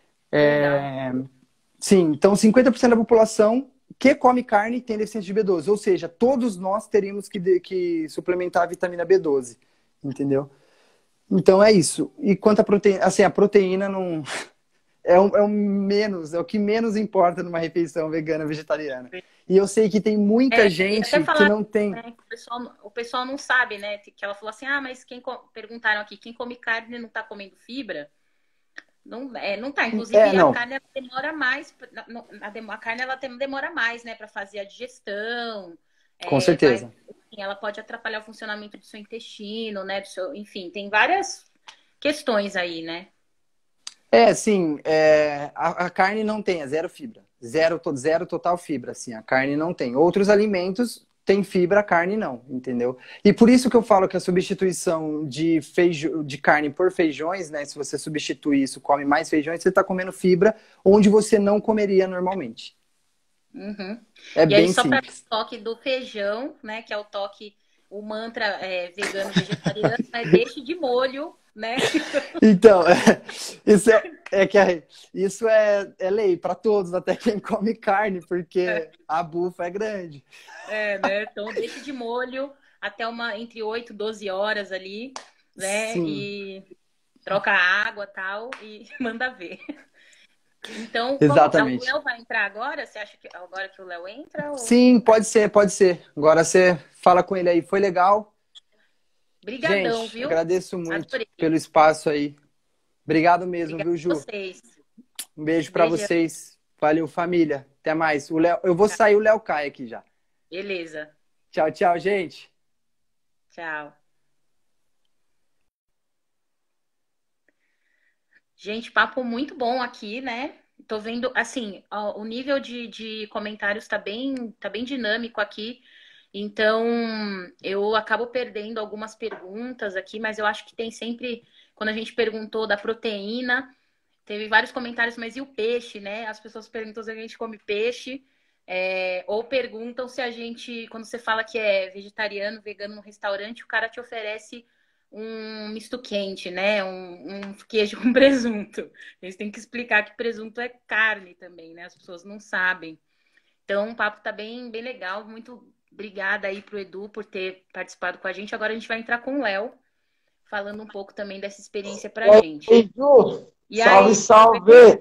Speaker 2: Sim, então 50% da população que come carne tem deficiência de B12. Ou seja, todos nós teríamos que suplementar a vitamina B12. Entendeu? Então é isso. E quanto à proteína, assim, a proteína não... é o que menos importa numa refeição vegana vegetariana. E eu sei que tem muita gente que não tem...
Speaker 1: Né, o pessoal não sabe, né? Que ela falou assim, mas perguntaram aqui, quem come carne não tá comendo fibra? Não, não tá. Inclusive, a carne ela demora mais, a carne ela demora mais, né? Para fazer a digestão.
Speaker 2: Com certeza.
Speaker 1: Enfim, ela pode atrapalhar o funcionamento do seu intestino, né? Enfim, tem várias questões aí, né?
Speaker 2: Sim, a carne não tem, é zero fibra. Zero total fibra, assim, a carne não tem. Outros alimentos têm fibra, a carne não, entendeu? E por isso que eu falo que a substituição de carne por feijões, né? Se você substituir isso, come mais feijões, você está comendo fibra onde você não comeria normalmente,
Speaker 1: Uhum.
Speaker 2: É
Speaker 1: E aí,
Speaker 2: bem
Speaker 1: só para
Speaker 2: simples.
Speaker 1: o toque do feijão, né? Que é o toque, o mantra vegano vegetariano, é deixe de molho, né?
Speaker 2: Então, isso isso é lei para todos, até quem come carne, porque a bufa é grande.
Speaker 1: Né? Então, deixe de molho até entre 8 e 12 horas ali, né?
Speaker 2: Sim,
Speaker 1: E troca a água e tal e manda ver. Então, o
Speaker 2: exatamente.
Speaker 1: Léo vai entrar agora? Você acha que agora que o Léo entra? Ou...
Speaker 2: Sim, pode ser, pode ser. Agora você fala com ele aí. Foi legal.
Speaker 1: Brigadão,
Speaker 2: Gente,
Speaker 1: viu?
Speaker 2: agradeço muito
Speaker 1: Adorei.
Speaker 2: pelo espaço aí. Obrigado mesmo,
Speaker 1: Obrigada
Speaker 2: viu,
Speaker 1: a
Speaker 2: Ju?
Speaker 1: vocês.
Speaker 2: Um beijo para
Speaker 1: Beijão.
Speaker 2: vocês. Valeu, família. Até mais. Eu vou sair, o Léo cai aqui já.
Speaker 1: Beleza.
Speaker 2: Tchau, tchau, gente.
Speaker 1: Tchau. Gente, papo muito bom aqui, né? Tô vendo, assim, o nível de comentários tá bem dinâmico aqui. Então, eu acabo perdendo algumas perguntas aqui, mas eu acho que tem sempre, quando a gente perguntou da proteína, teve vários comentários, mas e o peixe, né? As pessoas perguntam se a gente come peixe, ou perguntam se a gente, quando você fala que é vegetariano, vegano no restaurante, o cara te oferece um misto quente, né? Um queijo com presunto. Eles têm que explicar que presunto é carne também, né? As pessoas não sabem. Então, o papo tá bem legal. Muito obrigada aí pro Edu por ter participado com a gente. Agora a gente vai entrar com o Léo, falando um pouco também dessa experiência
Speaker 3: E
Speaker 1: pra gente.
Speaker 3: aí, Ju?
Speaker 1: E
Speaker 3: Salve,
Speaker 1: aí?
Speaker 3: salve!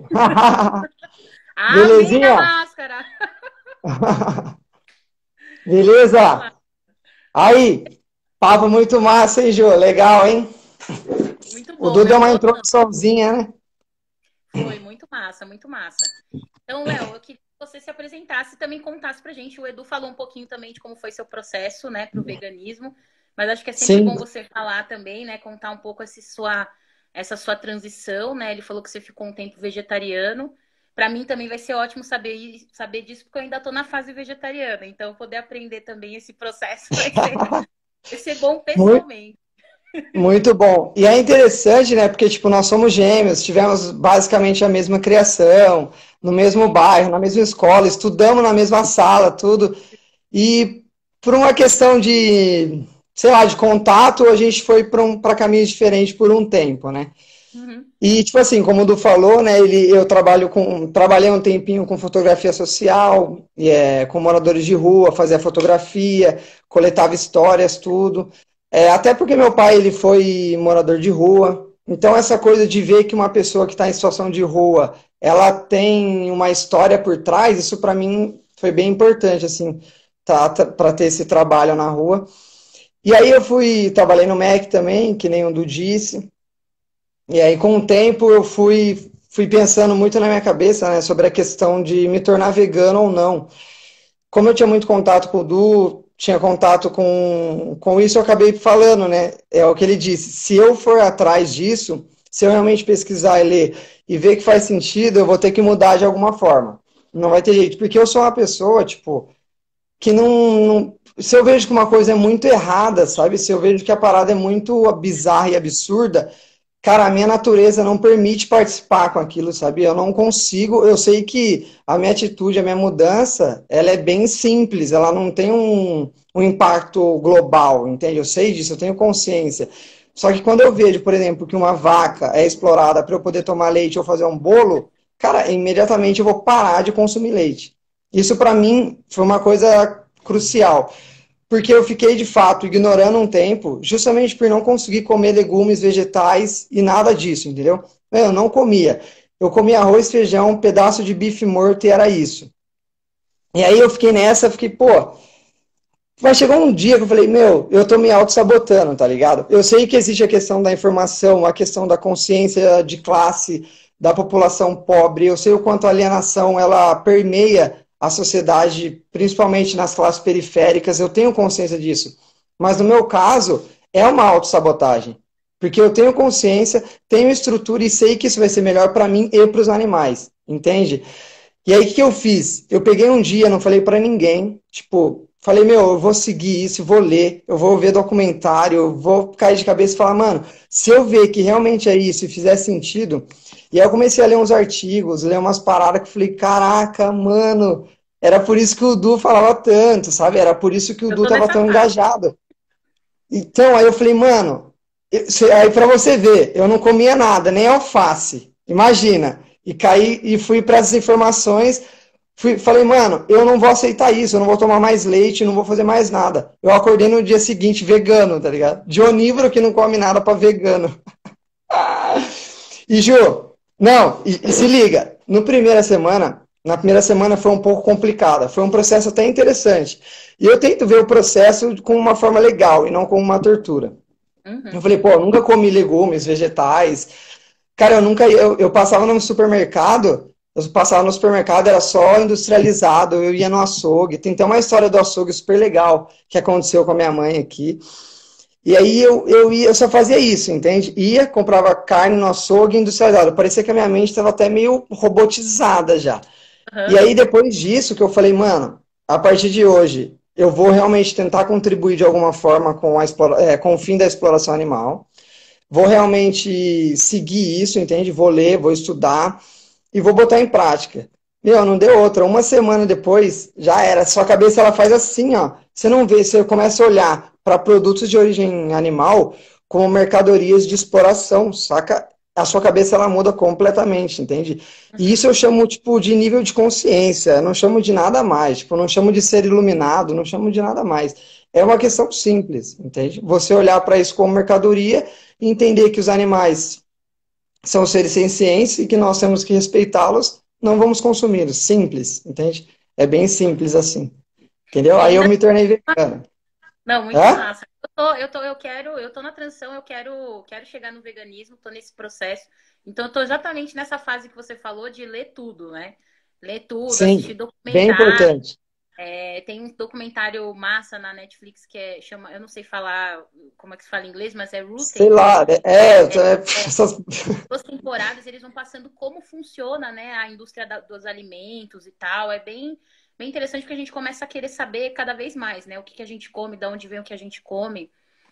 Speaker 1: Amei a
Speaker 3: Belezinha?
Speaker 1: máscara! Muito
Speaker 3: Beleza?
Speaker 1: massa,
Speaker 3: Aí, papo muito massa, hein, Ju? Legal, hein?
Speaker 1: muito
Speaker 3: O
Speaker 1: bom.
Speaker 3: Dudu deu
Speaker 1: Eu
Speaker 3: uma
Speaker 1: tô.
Speaker 3: introduçãozinha, né?
Speaker 1: Foi muito massa, muito massa. Então, Léo, eu queria que você se apresentasse e também contasse pra gente. O Edu falou um pouquinho também de como foi seu processo, né, pro veganismo, mas acho que é sempre
Speaker 3: Sim.
Speaker 1: bom você falar também, né, contar um pouco essa sua transição, né? Ele falou que você ficou um tempo vegetariano. Para mim também vai ser ótimo saber disso, porque eu ainda estou na fase vegetariana. Então, poder aprender também esse processo vai ser bom
Speaker 3: Muito,
Speaker 1: pessoalmente.
Speaker 3: muito bom. E é interessante, né? Porque, tipo, nós somos gêmeos, tivemos basicamente a mesma criação, no mesmo bairro, na mesma escola, estudamos na mesma sala, tudo. E por uma questão de, sei lá, de contato, a gente foi para caminhos diferentes por um tempo, né?
Speaker 1: Uhum.
Speaker 3: E, tipo assim, como o Du falou, né, eu trabalhei um tempinho com fotografia social, com moradores de rua, fazia fotografia, coletava histórias, tudo. Até porque meu pai, ele foi morador de rua, então essa coisa de ver que uma pessoa que está em situação de rua, ela tem uma história por trás, isso para mim foi bem importante, assim, para ter esse trabalho na rua. E aí trabalhei no Mac também, que nem o Du disse, e aí, com o tempo, fui pensando muito na minha cabeça, né, sobre a questão de me tornar vegano ou não. Como eu tinha muito contato com o Du, tinha contato com isso, eu acabei falando, né? É o que ele disse. Se eu for atrás disso, se eu realmente pesquisar e ler e ver que faz sentido, eu vou ter que mudar de alguma forma. Não vai ter jeito. Porque eu sou uma pessoa, tipo, que se eu vejo que uma coisa é muito errada, sabe? Se eu vejo que a parada é muito bizarra e absurda, cara, a minha natureza não permite participar com aquilo, sabe? Eu não consigo. Eu sei que a minha atitude, a minha mudança, ela é bem simples, ela não tem um impacto global, entende? Eu sei disso, eu tenho consciência. Só que quando eu vejo, por exemplo, que uma vaca é explorada para eu poder tomar leite ou fazer um bolo, cara, imediatamente eu vou parar de consumir leite. Isso para mim foi uma coisa crucial. Porque eu fiquei, de fato, ignorando um tempo, justamente por não conseguir comer legumes, vegetais e nada disso, entendeu? Eu não comia. Eu comia arroz, feijão, um pedaço de bife morto e era isso. E aí eu fiquei nessa, fiquei, pô, vai chegar um dia que eu falei, meu, eu tô me auto-sabotando, tá ligado? Eu sei que existe a questão da informação, a questão da consciência de classe, da população pobre, eu sei o quanto a alienação, ela permeia a sociedade, principalmente nas classes periféricas, eu tenho consciência disso. Mas no meu caso, é uma autossabotagem. Porque eu tenho consciência, tenho estrutura e sei que isso vai ser melhor para mim e para os animais, entende? E aí, o que eu fiz? Eu peguei um dia, não falei para ninguém, tipo, falei, meu, eu vou seguir isso, vou ler, eu vou ver documentário, eu vou cair de cabeça e falar, mano, se eu ver que realmente é isso e fizer sentido. E aí eu comecei a ler uns artigos, ler umas paradas que eu falei, caraca, mano, Era por isso que o Du falava tanto, sabe? Era por isso que o
Speaker 1: Eu
Speaker 3: Du
Speaker 1: tô
Speaker 3: tava
Speaker 1: nessa
Speaker 3: tão
Speaker 1: fase.
Speaker 3: engajado. Então, aí eu falei, mano, aí pra você ver, eu não comia nada, nem alface. Imagina. E caí e fui para essas informações. Falei, mano, eu não vou aceitar isso, eu não vou tomar mais leite, não vou fazer mais nada. Eu acordei no dia seguinte vegano, tá ligado? De onívoro que não come nada pra vegano. E Ju, não, e se liga, no primeira semana, na primeira semana foi um pouco complicada, foi um processo até interessante. E eu tento ver o processo com uma forma legal e não como uma tortura. Eu
Speaker 1: Uhum.
Speaker 3: falei, pô, eu nunca comi legumes, vegetais. Cara, eu passava no supermercado, eu passava no supermercado, era só industrializado, eu ia no açougue. Tem até uma história do açougue super legal que aconteceu com a minha mãe aqui. E aí eu só fazia isso, entende? Ia, comprava carne no açougue industrializado. Parecia que a minha mente estava até meio robotizada já. E
Speaker 1: Aham.
Speaker 3: aí depois disso que eu falei, mano, a partir de hoje eu vou realmente tentar contribuir de alguma forma com o fim da exploração animal. Vou realmente seguir isso, entende? Vou ler, vou estudar e vou botar em prática. Meu, não deu outra. Uma semana depois, já era. Sua cabeça ela faz assim, ó. Você não vê, você começa a olhar para produtos de origem animal como mercadorias de exploração, saca? A sua cabeça ela muda completamente, entende? E
Speaker 1: Uhum.
Speaker 3: isso eu chamo tipo de nível de consciência, eu não chamo de nada mais, tipo, não chamo de ser iluminado, não chamo de nada mais. É uma questão simples, entende? Você olhar para isso como mercadoria e entender que os animais são seres sencientes e que nós temos que respeitá-los, não vamos consumi-los. Simples, entende? É bem simples assim. Entendeu?
Speaker 1: E
Speaker 3: Aí eu
Speaker 1: ainda
Speaker 3: me tornei vegano.
Speaker 1: não, muito
Speaker 3: Hã?
Speaker 1: massa. Eu tô na transição, quero chegar no veganismo, tô nesse processo. Então, eu tô exatamente nessa fase que você falou de ler tudo, né? Ler tudo, assistir
Speaker 3: Sim, bem
Speaker 1: documentário.
Speaker 3: importante.
Speaker 1: Tem um documentário massa na Netflix que chama, eu não sei falar como é que se fala em inglês, mas é
Speaker 3: Sei
Speaker 1: Rooted.
Speaker 3: lá, essas...
Speaker 1: 2 temporadas eles vão passando como funciona, né, a indústria dos alimentos e tal. É bem interessante porque a gente começa a querer saber cada vez mais, né, o que a gente come, de onde vem o que a gente come.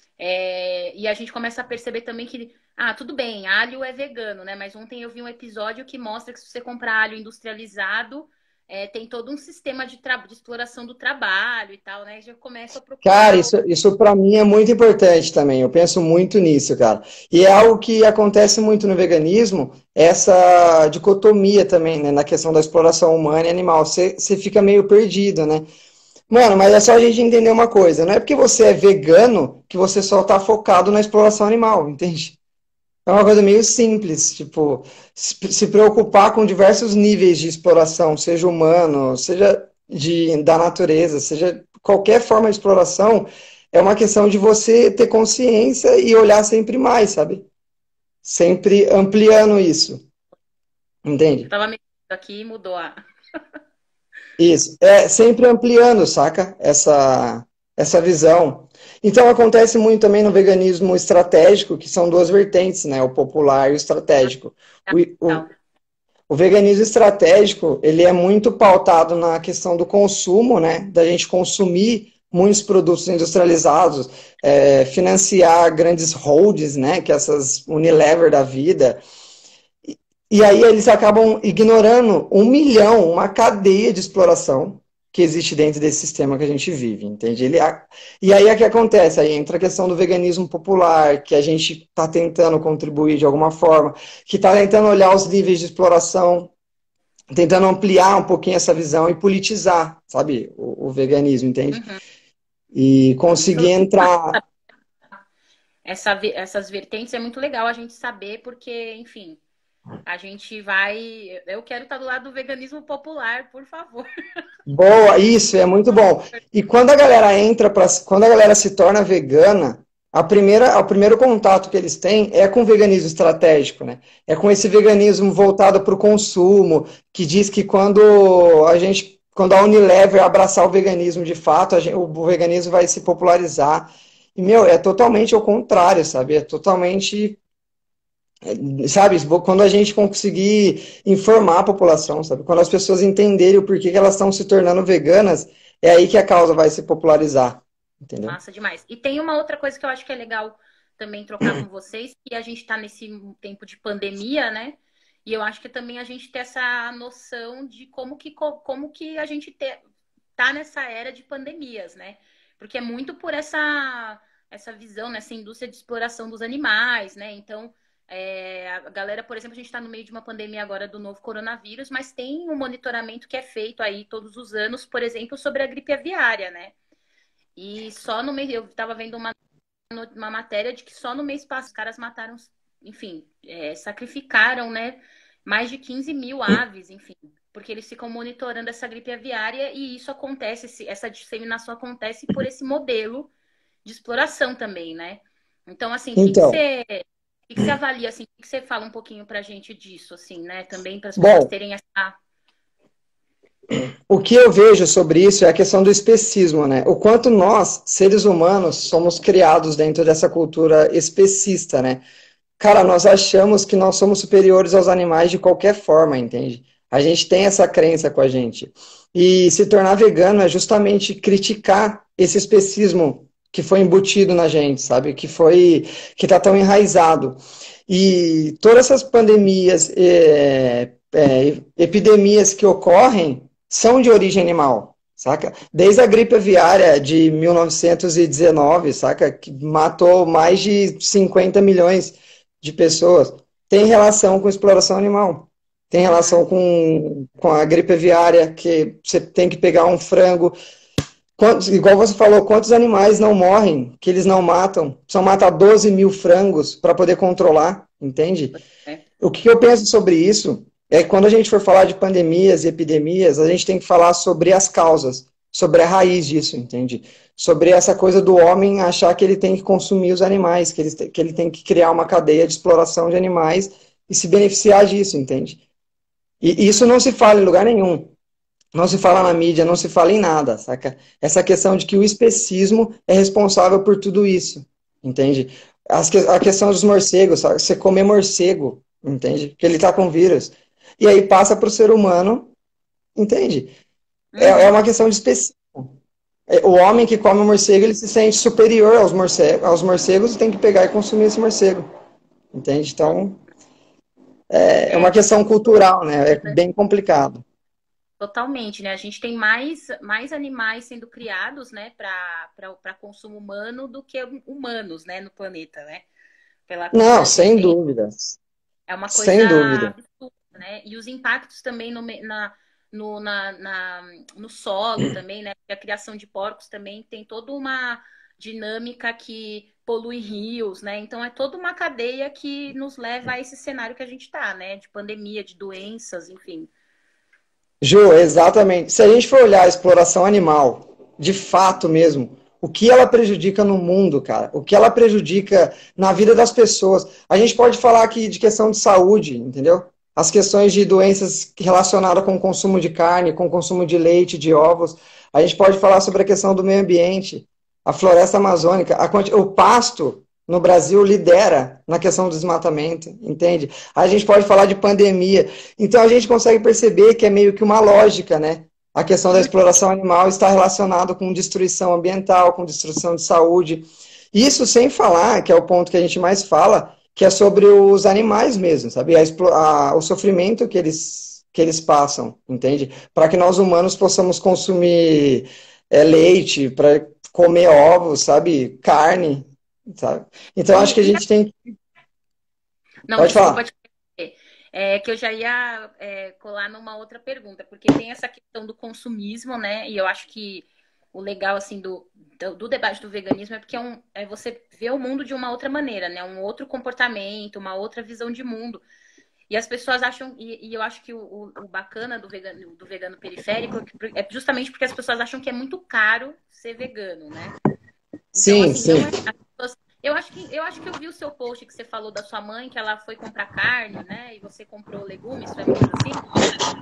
Speaker 1: E a gente começa a perceber também que, tudo bem, alho é vegano, né? Mas ontem eu vi um episódio que mostra que se você comprar alho industrializado, tem todo um sistema de exploração do trabalho e tal, né? Já começa a
Speaker 3: Cara,
Speaker 1: procurar.
Speaker 3: isso para mim é muito importante também. Eu penso muito nisso, cara. E é algo que acontece muito no veganismo, essa dicotomia também, né, na questão da exploração humana e animal. Você fica meio perdido, né? Mano, mas é só a gente entender uma coisa. Não é porque você é vegano que você só tá focado na exploração animal, entende? É uma coisa meio simples, tipo, se preocupar com diversos níveis de exploração, seja humano, seja da natureza, seja qualquer forma de exploração, é uma questão de você ter consciência e olhar sempre mais, sabe? Sempre ampliando isso,
Speaker 1: Eu
Speaker 3: entende?
Speaker 1: tava mexendo aqui e mudou a.
Speaker 3: Isso, é sempre ampliando, saca? Essa visão. Então acontece muito também no veganismo estratégico, que são duas vertentes, né? O popular e o estratégico. O, o,
Speaker 1: Então,
Speaker 3: o veganismo estratégico, ele é muito pautado na questão do consumo, né? Da gente consumir muitos produtos industrializados, financiar grandes holdings, né? Que é essas Unilever da vida, e aí eles acabam ignorando 1 milhão, uma cadeia de exploração que existe dentro desse sistema que a gente vive, entende? E aí é que acontece, aí entra a questão do veganismo popular, que a gente está tentando contribuir de alguma forma, que está tentando olhar os níveis de exploração, tentando ampliar um pouquinho essa visão e politizar, sabe, o veganismo, entende?
Speaker 1: uhum.
Speaker 3: E
Speaker 1: Isso,
Speaker 3: conseguir entrar.
Speaker 1: essas vertentes é muito legal a gente saber, porque, enfim, a gente vai. Eu quero estar do lado do veganismo popular, por favor.
Speaker 3: Boa, isso é muito bom. E quando a galera quando a galera se torna vegana, o primeiro contato que eles têm é com o veganismo estratégico, né? É com esse veganismo voltado para o consumo, que diz que quando a Unilever abraçar o veganismo de fato, o veganismo vai se popularizar. E, meu, é totalmente ao contrário, sabe? É totalmente, sabe, quando a gente conseguir informar a população, sabe, quando as pessoas entenderem o porquê que elas estão se tornando veganas, é aí que a causa vai se popularizar, entendeu?
Speaker 1: Massa demais. E tem uma outra coisa que eu acho que é legal também trocar com vocês, que a gente está nesse tempo de pandemia, né? E eu acho que também a gente tem essa noção de como que a gente tá nessa era de pandemias, né? Porque é muito por essa visão, nessa indústria de exploração dos animais, né? Então, a galera, por exemplo, a gente está no meio de uma pandemia agora do novo coronavírus, mas tem um monitoramento que é feito aí todos os anos, por exemplo, sobre a gripe aviária, né? E só no mês, eu estava vendo uma matéria de que só no mês passado os caras mataram, enfim, sacrificaram, né? Mais de 15 mil aves, enfim, porque eles ficam monitorando essa gripe aviária e isso acontece, essa disseminação acontece por esse modelo de exploração também, né? Então, assim,
Speaker 3: Então,
Speaker 1: o que você avalia, assim, o que você fala um pouquinho pra gente disso, assim, né? Também para as pessoas
Speaker 3: bom,
Speaker 1: terem essa.
Speaker 3: o que eu vejo sobre isso é a questão do especismo, né? O quanto nós, seres humanos, somos criados dentro dessa cultura especista, né? Cara, nós achamos que nós somos superiores aos animais de qualquer forma, entende? A gente tem essa crença com a gente. E se tornar vegano é justamente criticar esse especismo que foi embutido na gente, sabe? Que tá tão enraizado. E todas essas pandemias, epidemias que ocorrem são de origem animal, saca? Desde a gripe aviária de 1919, saca? Que matou mais de 50 milhões de pessoas, tem relação com exploração animal. Tem relação com a gripe aviária, que você tem que pegar um frango. Igual você falou, quantos animais não morrem, que eles não matam? Só matar 12 mil frangos para poder controlar, entende?
Speaker 1: É.
Speaker 3: O que eu penso sobre isso é que quando a gente for falar de pandemias e epidemias, a gente tem que falar sobre as causas, sobre a raiz disso, entende? Sobre essa coisa do homem achar que ele tem que consumir os animais, que ele tem que criar uma cadeia de exploração de animais e se beneficiar disso, entende? E isso não se fala em lugar nenhum. Não se fala na mídia, não se fala em nada, saca? Essa questão de que o especismo é responsável por tudo isso, entende? A questão dos morcegos, sabe? Você comer morcego, entende? Porque ele tá com vírus. E aí passa para o ser humano, entende? É uma questão de especismo. O homem que come morcego, ele se sente superior aos morcegos e tem que pegar e consumir esse morcego, entende? Então, é
Speaker 1: É,
Speaker 3: uma questão cultural, né? É bem complicado.
Speaker 1: totalmente, né? A gente tem mais animais sendo criados, né, para consumo humano do que humanos, né, no planeta, né? Pela
Speaker 3: Não,
Speaker 1: quantidade de
Speaker 3: sem
Speaker 1: gente.
Speaker 3: dúvida.
Speaker 1: É uma coisa
Speaker 3: Sem dúvida.
Speaker 1: absurda, né? E os impactos também no solo também, né? Porque a criação de porcos também tem toda uma dinâmica que polui rios, né? Então é toda uma cadeia que nos leva a esse cenário que a gente está, né? De pandemia, de doenças, enfim.
Speaker 3: Ju, exatamente. Se a gente for olhar a exploração animal, de fato mesmo, o que ela prejudica no mundo, cara, o que ela prejudica na vida das pessoas. A gente pode falar aqui de questão de saúde, entendeu? As questões de doenças relacionadas com o consumo de carne, com o consumo de leite, de ovos. A gente pode falar sobre a questão do meio ambiente, a floresta amazônica, o pasto no Brasil lidera na questão do desmatamento, entende? A gente pode falar de pandemia. Então a gente consegue perceber que é meio que uma lógica, né? A questão da exploração animal está relacionada com destruição ambiental, com destruição de saúde. Isso sem falar, que é o ponto que a gente mais fala, que é sobre os animais mesmo, sabe? O sofrimento que eles passam, entende? Para que nós humanos possamos consumir leite, para comer ovos, sabe? Carne, sabe? Então acho que a gente tem.
Speaker 1: Não,
Speaker 3: Pode
Speaker 1: desculpa
Speaker 3: falar.
Speaker 1: te interromper. É que eu já ia colar numa outra pergunta, porque tem essa questão do consumismo, né? E eu acho que o legal, assim, do debate do veganismo é porque você vê o mundo de uma outra maneira, né? Um outro comportamento, uma outra visão de mundo. E as pessoas acham, e eu acho que o bacana do vegano periférico é justamente porque as pessoas acham que é muito caro ser vegano, né? Então,
Speaker 3: Sim,
Speaker 1: assim, não
Speaker 3: sim.
Speaker 1: é. As pessoas, eu acho que eu vi o seu post que você falou da sua mãe, que ela foi comprar carne, né? E você comprou legumes, foi uma coisa assim?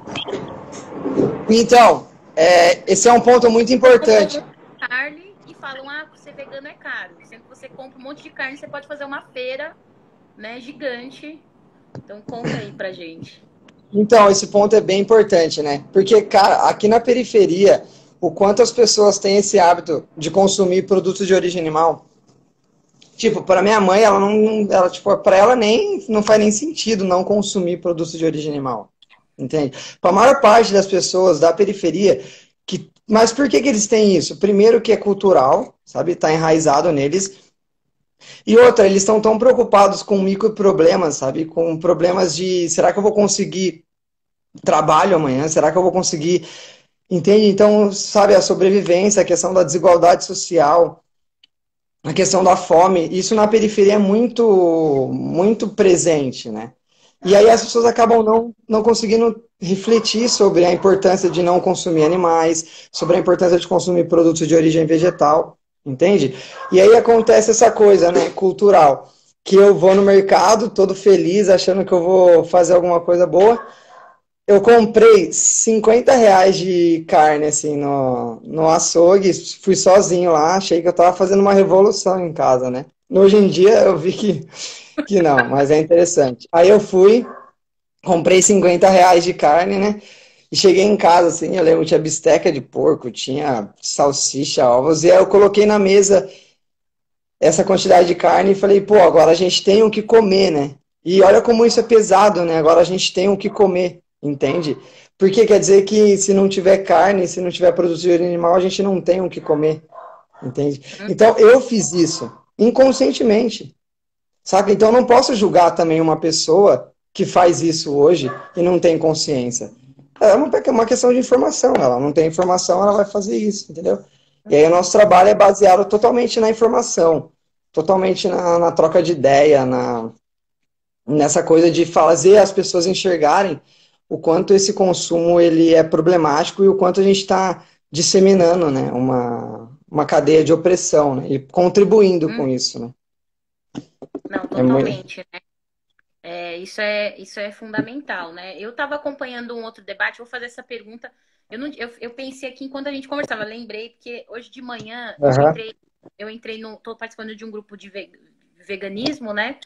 Speaker 3: Então, esse é um ponto muito
Speaker 1: Comprou um
Speaker 3: importante.
Speaker 1: monte de carne e falam, ser vegano é caro. Sendo que você compra um monte de carne, você pode fazer uma feira, né, gigante. Então conta aí pra gente.
Speaker 3: Então, esse ponto é bem importante, né? Porque, cara, aqui na periferia, o quanto as pessoas têm esse hábito de consumir produtos de origem animal, Tipo, para minha mãe, ela não, ela, tipo, para ela nem não faz nem sentido não consumir produtos de origem animal. Entende? Para a maior parte das pessoas da periferia, mas por que eles têm isso? Primeiro que é cultural, sabe? Está enraizado neles. E outra, eles estão tão preocupados com microproblemas, sabe? Com problemas de, será que eu vou conseguir trabalho amanhã? Será que eu vou conseguir, entende? Então, sabe, a sobrevivência, a questão da desigualdade social, a questão da fome, isso na periferia é muito presente, né? E aí as pessoas acabam não conseguindo refletir sobre a importância de não consumir animais, sobre a importância de consumir produtos de origem vegetal, entende? E aí acontece essa coisa, né, cultural, que eu vou no mercado todo feliz, achando que eu vou fazer alguma coisa boa. Eu comprei R$ 50 de carne, assim, no açougue, fui sozinho lá, achei que eu tava fazendo uma revolução em casa, né? Hoje em dia eu vi que não, mas é interessante. Aí eu fui, comprei R$ 50 de carne, né? E cheguei em casa, assim, eu lembro, tinha bisteca de porco, tinha salsicha, ovos, e aí eu coloquei na mesa essa quantidade de carne e falei, pô, agora a gente tem o que comer, né? E olha como isso é pesado, né? Agora a gente tem o que comer, entende? Porque quer dizer que se não tiver carne, se não tiver produto de origem animal, a gente não tem o que comer, entende? Então eu fiz isso inconscientemente, saca? Então eu não posso julgar também uma pessoa que faz isso hoje e não tem consciência. É uma questão de informação, ela não tem informação, ela vai fazer isso, entendeu? E aí o nosso trabalho é baseado totalmente na informação, totalmente na troca de ideia, nessa coisa de fazer as pessoas enxergarem o quanto esse consumo ele é problemático e o quanto a gente está disseminando, né, uma cadeia de opressão, né, e contribuindo com isso, né.
Speaker 1: Não,
Speaker 3: É muito...
Speaker 1: totalmente, né? Isso é fundamental, né? Eu estava acompanhando um outro debate, vou fazer essa pergunta. Eu pensei aqui enquanto a gente conversava, lembrei, porque hoje de manhã
Speaker 3: Uhum.
Speaker 1: estou participando de um grupo de veganismo, né?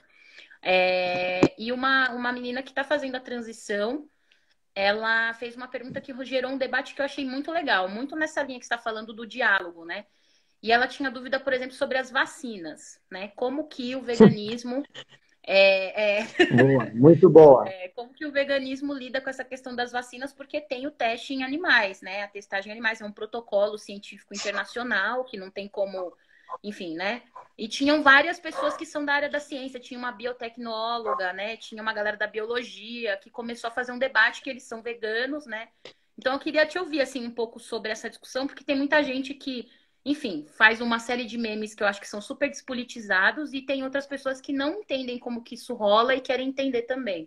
Speaker 1: E uma menina que está fazendo a transição, ela fez uma pergunta que gerou um debate que eu achei muito legal, muito nessa linha que você está falando do diálogo, né? E ela tinha dúvida, por exemplo, sobre as vacinas, né? Como que o veganismo
Speaker 3: Boa, muito boa.
Speaker 1: como que o veganismo lida com essa questão das vacinas, porque tem o teste em animais, né? A testagem em animais é um protocolo científico internacional que não tem como, enfim, né? E tinham várias pessoas que são da área da ciência, tinha uma biotecnóloga, né? Tinha uma galera da biologia que começou a fazer um debate que eles são veganos, né? Então eu queria te ouvir assim um pouco sobre essa discussão, porque tem muita gente que, enfim, faz uma série de memes que eu acho que são super despolitizados e tem outras pessoas que não entendem como que isso rola e querem entender também.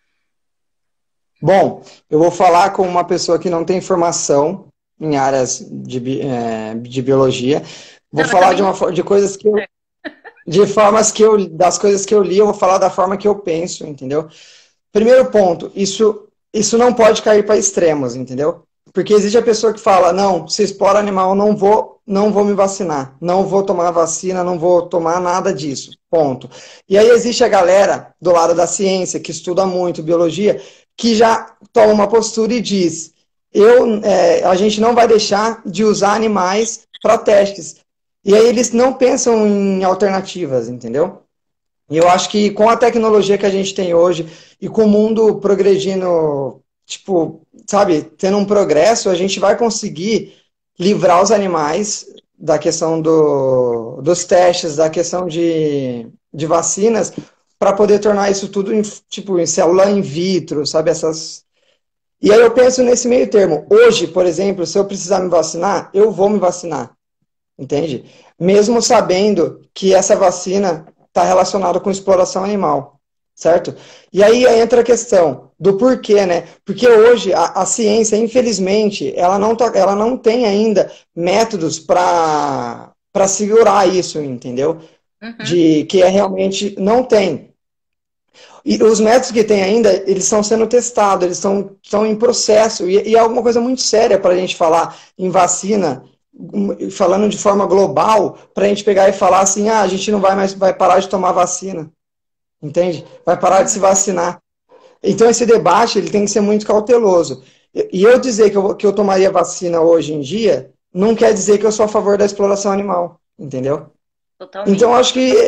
Speaker 3: Bom, eu vou falar com uma pessoa que não tem formação em áreas de biologia. Vou
Speaker 1: Não, mas
Speaker 3: falar
Speaker 1: também não.
Speaker 3: de coisas que eu, de formas que eu, das coisas que eu li, eu vou falar da forma que eu penso, entendeu? Primeiro ponto, isso não pode cair para extremos, entendeu? Porque existe a pessoa que fala, não, se explora animal, não vou me vacinar, não vou tomar vacina, não vou tomar nada disso, ponto. E aí existe a galera do lado da ciência, que estuda muito biologia, que já toma uma postura e diz, a gente não vai deixar de usar animais para testes. E aí eles não pensam em alternativas, entendeu? E eu acho que com a tecnologia que a gente tem hoje e com o mundo progredindo, tipo, sabe, tendo um progresso, a gente vai conseguir livrar os animais da questão dos testes, da questão de vacinas, para poder tornar isso tudo em, tipo, em célula in vitro, sabe, essas... E aí eu penso nesse meio termo. Hoje, por exemplo, se eu precisar me vacinar, eu vou me vacinar, entende? Mesmo sabendo que essa vacina está relacionada com exploração animal, certo? E aí entra a questão do porquê, né? Porque hoje a ciência, infelizmente, ela não tem ainda métodos para segurar isso, entendeu?
Speaker 1: Uhum.
Speaker 3: De que é realmente não tem. E os métodos que tem ainda, eles estão sendo testados, eles estão em processo, e é alguma coisa muito séria para a gente falar em vacina, falando de forma global, para a gente pegar e falar assim, a gente não vai parar de tomar vacina, entende? Vai parar de se
Speaker 1: Uhum.
Speaker 3: vacinar. Então esse debate ele tem que ser muito cauteloso. E eu dizer que eu tomaria vacina hoje em dia, não quer dizer que eu sou a favor da exploração animal, entendeu? Então
Speaker 1: Totalmente.
Speaker 3: acho que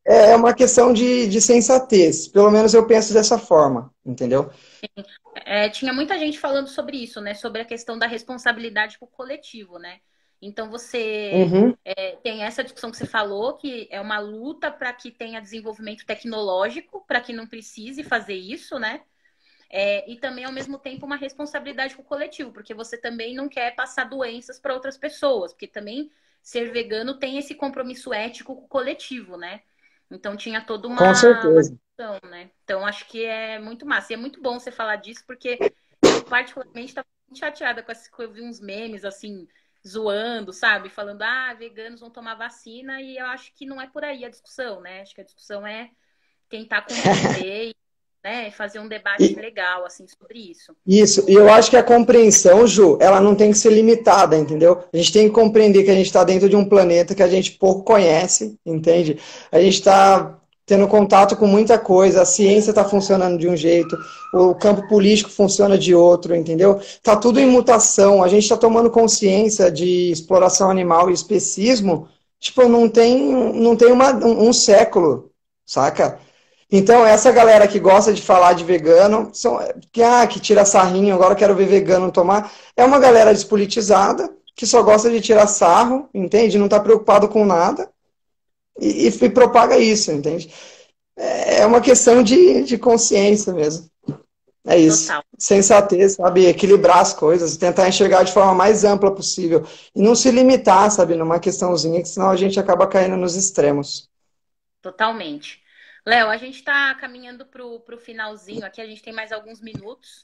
Speaker 3: é uma questão de sensatez. Pelo menos eu penso dessa forma, entendeu?
Speaker 1: Tinha muita gente falando sobre isso, né? Sobre a questão da responsabilidade com o coletivo, né? Então você
Speaker 3: Uhum,
Speaker 1: tem essa discussão que você falou, que é uma luta para que tenha desenvolvimento tecnológico, para que não precise fazer isso, né? E também, ao mesmo tempo, uma responsabilidade com o coletivo, porque você também não quer passar doenças para outras pessoas, porque também ser vegano tem esse compromisso ético com o coletivo, né? Então tinha toda
Speaker 3: com
Speaker 1: uma
Speaker 3: certeza.
Speaker 1: discussão, né? Então acho que é muito massa. E é muito bom você falar disso, porque eu, particularmente, estava muito chateada com essa que eu vi uns memes assim, zoando, sabe? Falando, veganos vão tomar vacina, e eu acho que não é por aí a discussão, né? Acho que a discussão é tentar compreender, né, fazer um debate
Speaker 3: E,
Speaker 1: legal assim sobre isso.
Speaker 3: isso, e eu acho que a compreensão, Ju, ela não tem que ser limitada, entendeu? A gente tem que compreender que a gente está dentro de um planeta que a gente pouco conhece, entende? A gente está tendo contato com muita coisa, a ciência está funcionando de um jeito, o campo político funciona de outro, entendeu? Está tudo em mutação, a gente está tomando consciência de exploração animal e especismo, tipo, não tem um século, saca? Então, essa galera que gosta de falar de vegano, que tira sarrinho, agora eu quero ver vegano tomar, é uma galera despolitizada, que só gosta de tirar sarro, entende? Não está preocupado com nada e propaga isso, entende? É uma questão de consciência mesmo. É isso.
Speaker 1: Total.
Speaker 3: Sensatez, sabe? Equilibrar as coisas, tentar enxergar de forma mais ampla possível. E não se limitar, sabe, numa questãozinha, que senão a gente acaba caindo nos extremos.
Speaker 1: Totalmente. Léo, a gente está caminhando para o finalzinho aqui, a gente tem mais alguns minutos.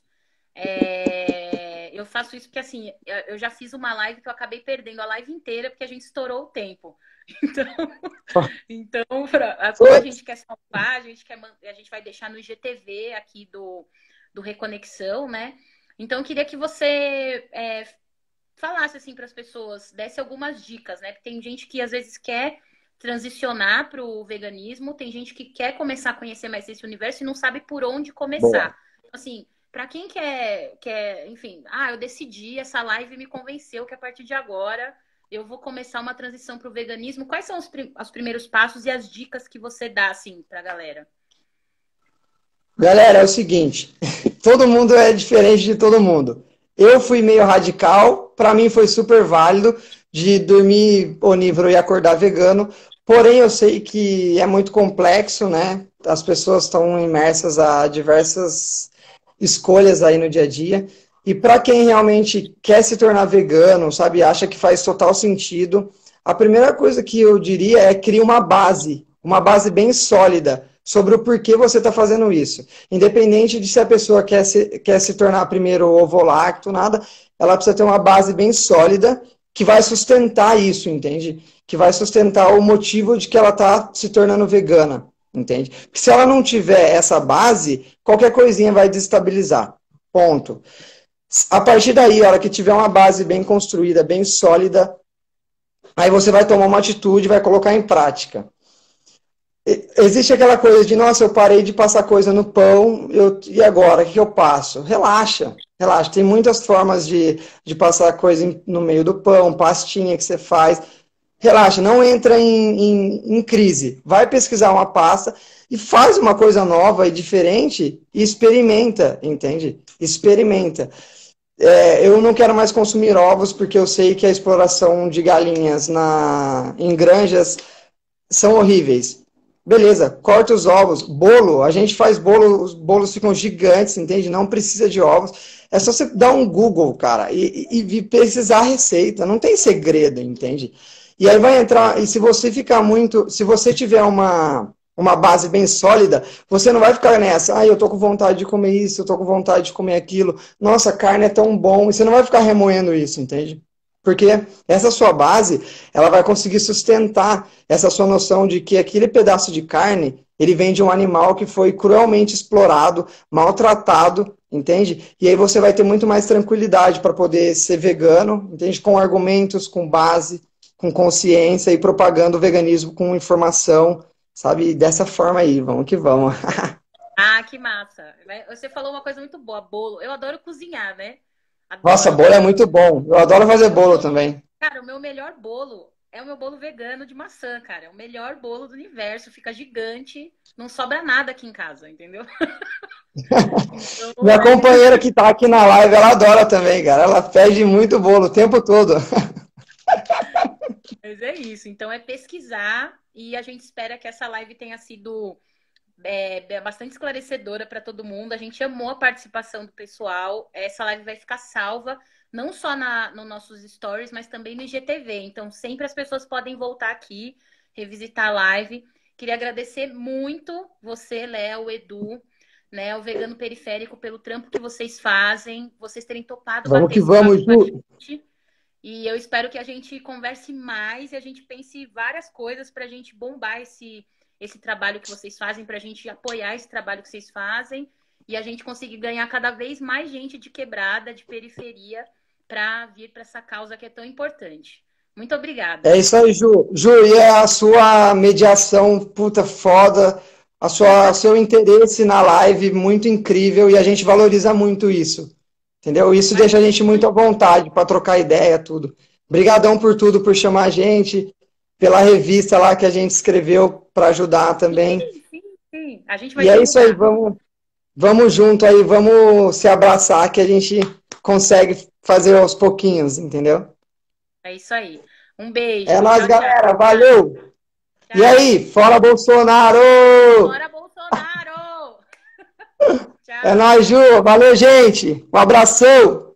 Speaker 1: Eu faço isso porque, assim, eu já fiz uma live que eu acabei perdendo a live inteira porque a gente estourou o tempo. Então, como a gente quer salvar, a gente vai deixar no IGTV aqui do Reconexão, né? Então, eu queria que você falasse assim para as pessoas, desse algumas dicas, né? Porque tem gente que às vezes quer transicionar para o veganismo, tem gente que quer começar a conhecer mais esse universo e não sabe por onde
Speaker 3: Boa.
Speaker 1: começar. Assim, para quem enfim, eu decidi, essa live me convenceu que a partir de agora eu vou começar uma transição para o veganismo. Quais são os primeiros passos e as dicas que você dá assim para a galera?
Speaker 3: Galera, é o seguinte, todo mundo é diferente de todo mundo. Eu fui meio radical, para mim foi super válido de dormir onívoro e acordar vegano, porém eu sei que é muito complexo, né? As pessoas estão imersas a diversas escolhas aí no dia a dia. E para quem realmente quer se tornar vegano, sabe, acha que faz total sentido, a primeira coisa que eu diria é criar uma base bem sólida sobre o porquê você está fazendo isso. Independente de se a pessoa quer se tornar primeiro ovo-lacto, nada, ela precisa ter uma base bem sólida que vai sustentar isso, entende? Que vai sustentar o motivo de que ela está se tornando vegana, entende? Porque se ela não tiver essa base, qualquer coisinha vai desestabilizar. Ponto. A partir daí, a hora que tiver uma base bem construída, bem sólida, aí você vai tomar uma atitude, vai colocar em prática. Existe aquela coisa de, nossa, eu parei de passar coisa no pão, e agora, o que eu passo? Relaxa, relaxa. Tem muitas formas de passar coisa no meio do pão, pastinha que você faz. Relaxa, não entra em crise. Vai pesquisar uma pasta e faz uma coisa nova e diferente e experimenta, entende? Experimenta. Eu não quero mais consumir ovos porque eu sei que a exploração de galinhas em granjas são horríveis. Beleza, corta os ovos. Bolo, a gente faz bolo, os bolos ficam gigantes, entende? Não precisa de ovos. É só você dar um Google, cara, e pesquisar a receita. Não tem segredo, entende? E aí vai entrar, e se você se você tiver uma base bem sólida, você não vai ficar nessa, eu tô com vontade de comer isso, eu tô com vontade de comer aquilo, nossa, carne é tão bom, e você não vai ficar remoendo isso, entende? Porque essa sua base, ela vai conseguir sustentar essa sua noção de que aquele pedaço de carne, ele vem de um animal que foi cruelmente explorado, maltratado, entende? E aí você vai ter muito mais tranquilidade para poder ser vegano, entende? Com argumentos, com base, com consciência e propagando o veganismo com informação, sabe? Dessa forma aí, vamos que vamos.
Speaker 1: Que massa. Você falou uma coisa muito boa, bolo. Eu adoro cozinhar, né?
Speaker 3: Nossa,
Speaker 1: Adoro.
Speaker 3: bolo é muito bom. Eu adoro fazer bolo também.
Speaker 1: Cara, o meu melhor bolo é o meu bolo vegano de maçã, cara. É o melhor bolo do universo, fica gigante, não sobra nada aqui em casa, entendeu? Então,
Speaker 3: Minha companheira que tá aqui na live, ela adora também, cara. Ela pede muito bolo o tempo todo.
Speaker 1: mas é isso. Então é pesquisar e a gente espera que essa live tenha sido bastante esclarecedora para todo mundo. A gente amou a participação do pessoal. Essa live vai ficar salva, não só nos nossos stories, mas também no IGTV. Então, sempre as pessoas podem voltar aqui, revisitar a live. Queria agradecer muito você, Léo, Edu, né, o Vegano Periférico, pelo trampo que vocês fazem, vocês terem topado
Speaker 3: Vamos
Speaker 1: bater
Speaker 3: que
Speaker 1: esse papo
Speaker 3: vamos,
Speaker 1: com a
Speaker 3: Ju.
Speaker 1: gente. E eu espero que a gente converse mais e a gente pense várias coisas para a gente bombar esse trabalho que vocês fazem, para a gente apoiar esse trabalho que vocês fazem e a gente conseguir ganhar cada vez mais gente de quebrada, de periferia, para vir para essa causa que é tão importante. Muito obrigada.
Speaker 3: É isso aí, Ju. Ju, e a sua mediação, puta foda, seu interesse na live, muito incrível, e a gente valoriza muito isso. Entendeu? Isso deixa a gente muito à vontade para trocar ideia, tudo. Obrigadão por tudo, por chamar a gente, pela revista lá que a gente escreveu para ajudar também.
Speaker 1: Sim. A gente vai
Speaker 3: E é isso aí, vamos junto aí, vamos se abraçar que a gente consegue fazer aos pouquinhos, entendeu?
Speaker 1: É isso aí. Um beijo.
Speaker 3: É nóis, galera. Valeu.
Speaker 1: Tchau.
Speaker 3: E aí, fora Bolsonaro!
Speaker 1: Fora Bolsonaro! Tchau.
Speaker 3: É nóis, Ju. Valeu, gente. Um abração.